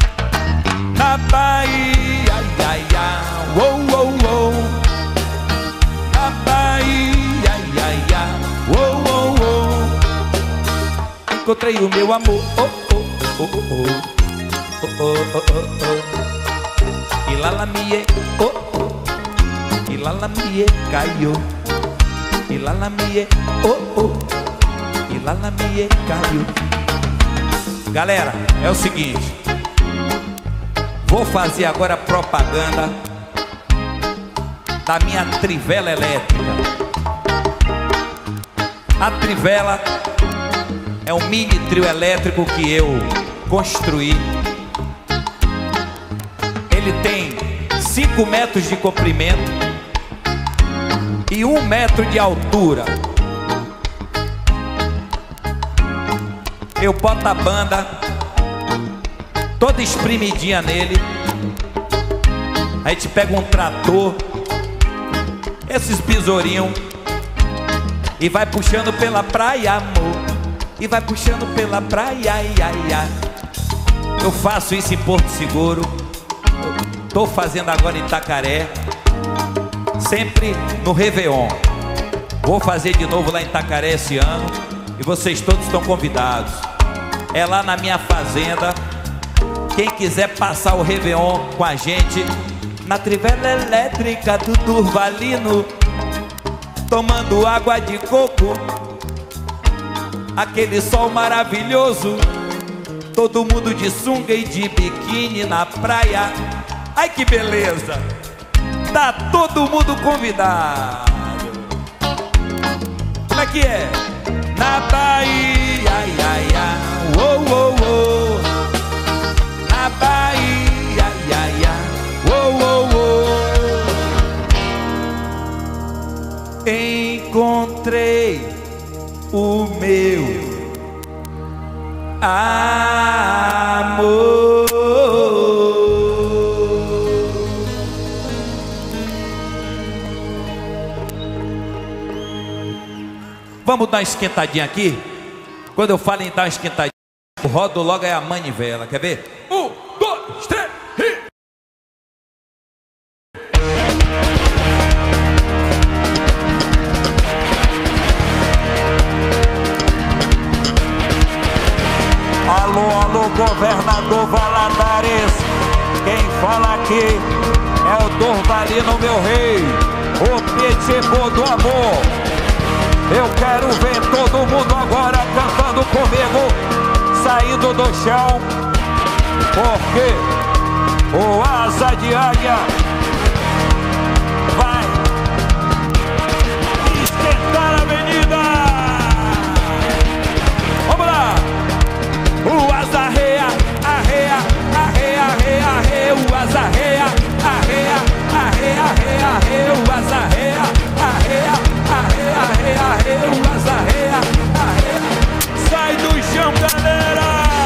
Na Bahia, ai, ai, ai, oh, oh, oh. Na Bahia, ai, ai, ai, oh, oh, oh. Encontrei o meu amor, oh, oh, oh, oh, oh. Oh, oh, oh, oh, oh. Ilalamie, oh, oh. Ilalamie, caiu. Ilalamie, oh, oh. Ilalamie, caiu. Galera, é o seguinte, vou fazer agora propaganda da minha trivela elétrica. A trivela é um mini trio elétrico que eu construí. Ele tem cinco metros de comprimento e um metro de altura. Eu boto a banda toda espremidinha nele. A gente pega um trator, esses besourinhos, e vai puxando pela praia, amor. E vai puxando pela praia, ai, ai, ai. Eu faço isso em Porto Seguro. Tô fazendo agora em Itacaré, sempre no Réveillon. Vou fazer de novo lá em Itacaré esse ano e vocês todos estão convidados. É lá na minha fazenda. Quem quiser passar o Réveillon com a gente na trivela elétrica do Durvalino, tomando água de coco, aquele sol maravilhoso, todo mundo de sunga e de biquíni na praia. Ai que beleza! Tá todo mundo convidado. Como é que é? Na Bahia, ai, ai, ai, oh, oh, oh. Na Bahia, ai, ai, ai, oh, oh, oh. Encontrei o meu amor. Vamos dar uma esquentadinha aqui. Quando eu falo em dar uma esquentadinha, o rodo logo é a manivela. Quer ver? Um, dois, três e... Alô, alô, governador Valadares. Quem fala aqui é o Dorvalino, meu rei, o pitbull do amor. Eu quero ver todo mundo agora cantando comigo, saindo do chão, porque o asa de águia vai esquentar a avenida. Vamos lá! O asa arreia, arreia, arreia, arreia, arreia, o asa arreia, arreia, arreia, arreia, arreia, o asa arreia, arreia, arreia, arreia, arreia, o asa arreia, arreia. Sai do chão, galera!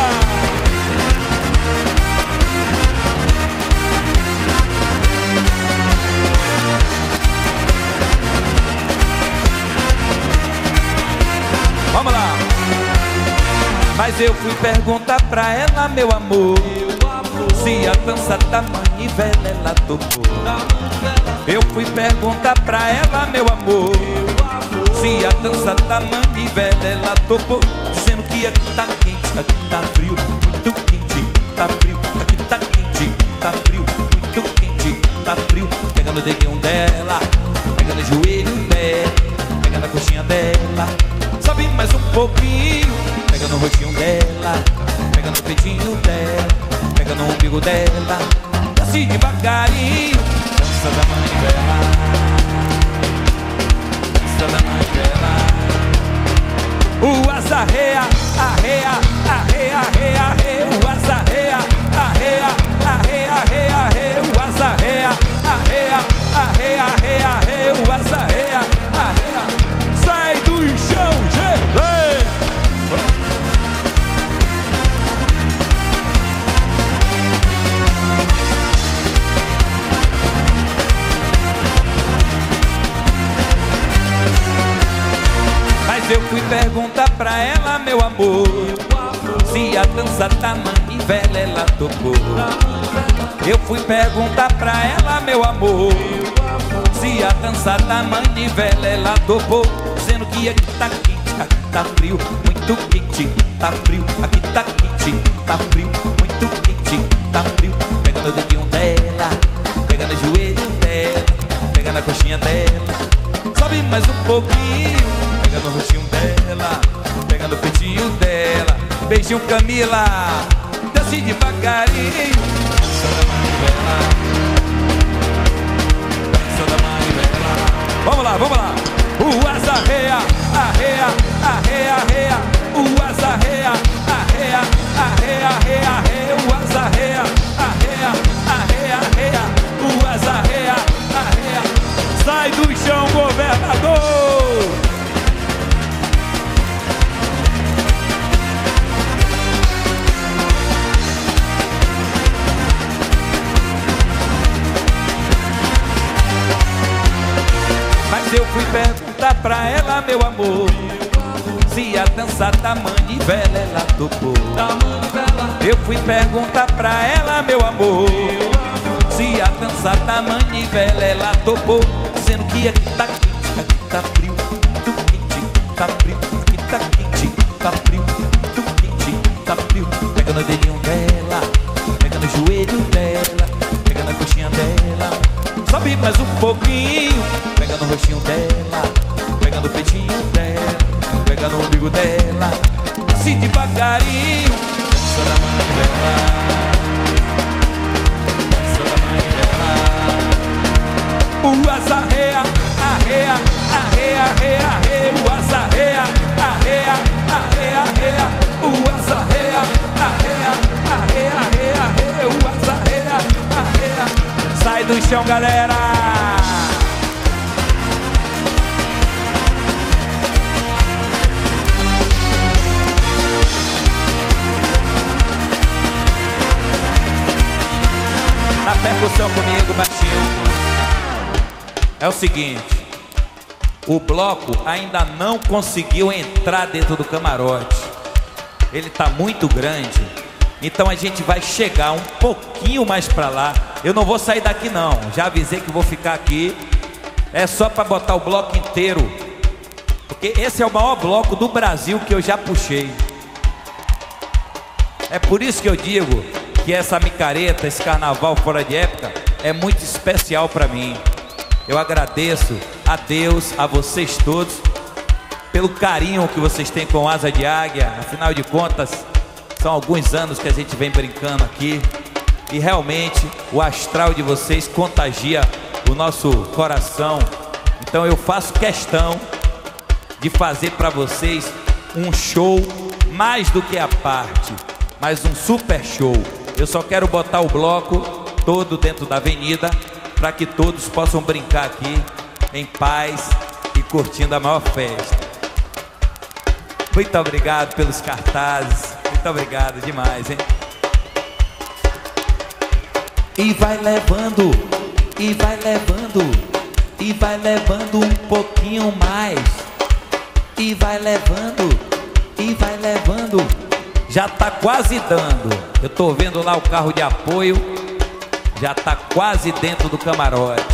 Vamos lá! Mas eu fui perguntar pra ela, meu amor, se a dança da manivela ela tocou. Eu fui perguntar pra ela, meu amor, se a dança da manivela ela tocou. Dizendo que aqui tá quente, aqui tá frio, muito quente, tá frio. Aqui tá quente, tá frio, muito quente, tá frio. Pegando o dedinho dela, pegando o joelho dela, pegando a coxinha dela. Sobe mais um pouquinho, pegando o rostinho dela, pegando o peitinho dela, pegando o umbigo dela. Desce devagarinho, dança da manivela, dança da manivela. O asa arreia, arreia, arreia, arreia, arreia. O asa arreia, arreia, arreia, arreia, arreia. O asa arreia, arreia, arreia, arreia, arreia. O asa arreia, arreia. Sai do chão, gente! Mas eu fui perguntar pra ela, meu amor, se a dança da manivela ela tocou. Eu fui perguntar pra ela, meu amor, se a dança da manivela ela tocou. Dizendo que aqui tá quente, aqui tá frio, muito quente, tá frio. Aqui tá quente, tá frio, muito quente, tá frio. Pegando o dedinho dela, pegando o joelho dela, pegando a coxinha dela. Sobe mais um pouquinho, pegando o rostinho dela, pegando o peitinho dela. Beijinho, Camila, desce devagarinho. Dança da manivela, dança da manivela. Vamos lá, vamos lá. O asa arreia, arreia, arreia, arreia. O asa arreia, arreia, arreia, arreia, arreia. O asa arreia, arreia, arreia, arreia. O asa arreia, arreia. Sai do chão, governador! Mas eu fui perguntar pra ela, meu amor, se a dança da manivela ela tocou. Eu fui perguntar pra ela, meu amor, se a dança da manivela ela tocou. Dizendo que aqui tá quente, aqui tá frio, muito quente, tá frio. Aqui tá quente, tá frio, muito quente, tá frio. Pegando o dedinho dela, pegando o joelho dela, pegando a coxinha dela. Sobe mais um pouquinho, pegando o rostinho dela, pegando o peitinho dela, pegando o umbigo dela. Assim devagarinho, dança da manivela, dança da manivela. O asa arreia, arreia, arreia, arreia, arreia. O asa chão, galera. Na percussão comigo, baixinho. É o seguinte, o bloco ainda não conseguiu entrar dentro do camarote. Ele tá muito grande, então a gente vai chegar um pouquinho mais pra lá. Eu não vou sair daqui não, já avisei que vou ficar aqui. É só pra botar o bloco inteiro, porque esse é o maior bloco do Brasil que eu já puxei. É por isso que eu digo que essa micareta, esse carnaval fora de época é muito especial pra mim. Eu agradeço a Deus, a vocês todos, pelo carinho que vocês têm com Asa de Águia. Afinal de contas, são alguns anos que a gente vem brincando aqui e realmente o astral de vocês contagia o nosso coração. Então eu faço questão de fazer para vocês um show mais do que a parte, mas um super show. Eu só quero botar o bloco todo dentro da avenida para que todos possam brincar aqui em paz e curtindo a maior festa. Muito obrigado pelos cartazes, muito obrigado demais, hein? E vai levando, e vai levando, e vai levando um pouquinho mais. E vai levando, e vai levando. Já tá quase dando. Eu tô vendo lá o carro de apoio, já tá quase dentro do camarote.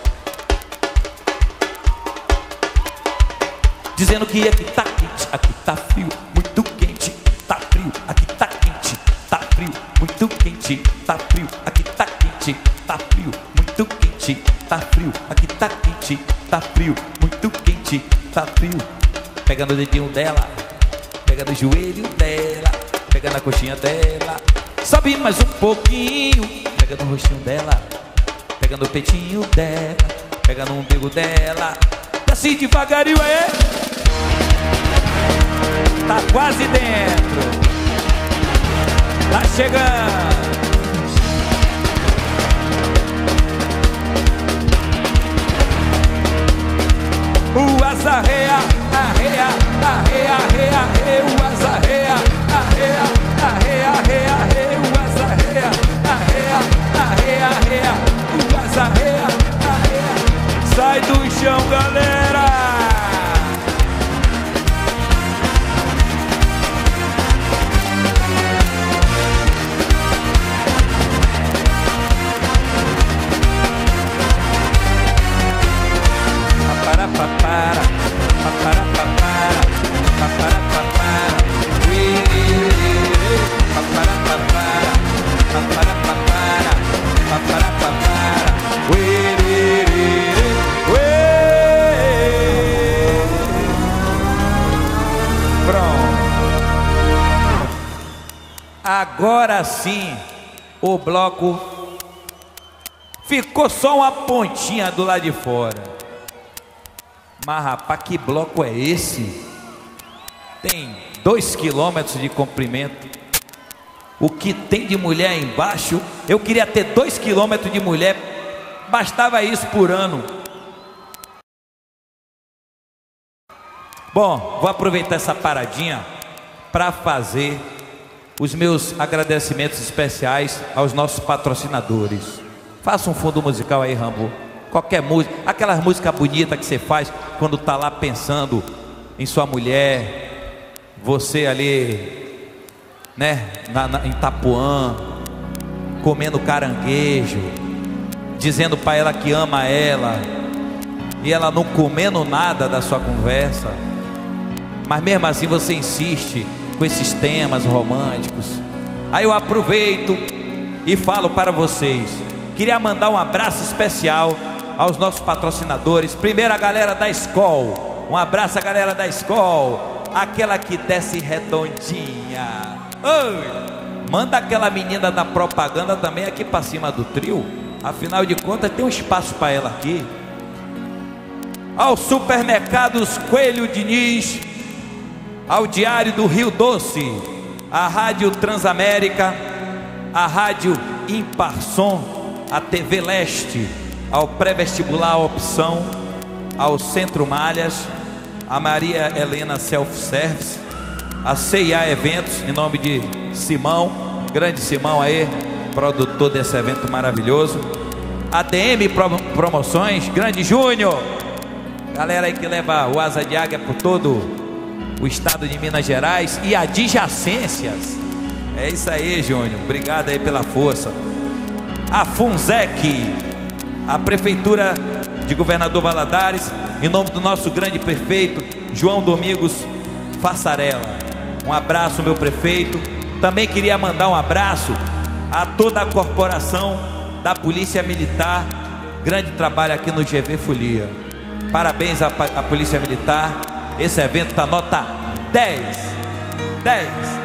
Dizendo que aqui tá quente, aqui tá frio, muito quente, tá frio, aqui tá quente, tá frio, muito quente, tá frio, aqui tá quente, tá frio, muito quente, tá frio, aqui tá quente, tá frio, muito quente, tá frio. Pegando o dedinho dela, pegando o joelho dela, pegando a coxinha dela, sobe mais um pouquinho, pegando o rostinho dela, pegando o peitinho dela, pegando o umbigo dela, desce devagarinho aí. Tá quase dentro, tá chegando. O azarreia, arreia, arreia, arreia, arreia, o azarreia, arreia, arreia, arreia, arreia, o azarreia, arreia, arreia, arreia, o azarreia, arreia. Sai do chão, galera. Papara, papara, papara, papara, papara, papara, papara, papara, papara, papara, papara, papara, pronto. Agora sim, o bloco ficou só uma pontinha do lado de fora. Mas rapaz, que bloco é esse? Tem dois quilômetros de comprimento. O que tem de mulher aí embaixo? Eu queria ter dois quilômetros de mulher. Bastava isso por ano. Bom, vou aproveitar essa paradinha para fazer os meus agradecimentos especiais aos nossos patrocinadores. Faça um fundo musical aí, Rambo. Qualquer música, aquelas músicas bonitas que você faz quando tá lá pensando em sua mulher, você ali, né, na, na, em Itapuã, comendo caranguejo, dizendo para ela que ama ela, e ela não comendo nada da sua conversa, mas mesmo assim você insiste com esses temas românticos. Aí eu aproveito e falo para vocês, queria mandar um abraço especial aos nossos patrocinadores. Primeiro a galera da Skol, um abraço à galera da Skol, aquela que desce redondinha. Oi, manda aquela menina da propaganda também aqui para cima do trio, afinal de contas tem um espaço para ela aqui. Aos supermercados Coelho Diniz, ao Diário do Rio Doce, a Rádio Transamérica, a Rádio Imparsom, a T V Leste, ao pré-vestibular Opção, ao Centro Malhas, a Maria Helena Self Service, a C e A Eventos, em nome de Simão, grande Simão aí, produtor desse evento maravilhoso, a D M Promoções, grande Júnior, galera aí que leva o Asa de Águia por todo o estado de Minas Gerais e adjacências. É isso aí, Júnior, obrigado aí pela força. A FUNSEC, a Prefeitura de Governador Valadares, em nome do nosso grande prefeito João Domingos Fassarella. Um abraço, meu prefeito. Também queria mandar um abraço a toda a corporação da Polícia Militar. Grande trabalho aqui no G V Folia. Parabéns à, à Polícia Militar. Esse evento está nota dez. dez.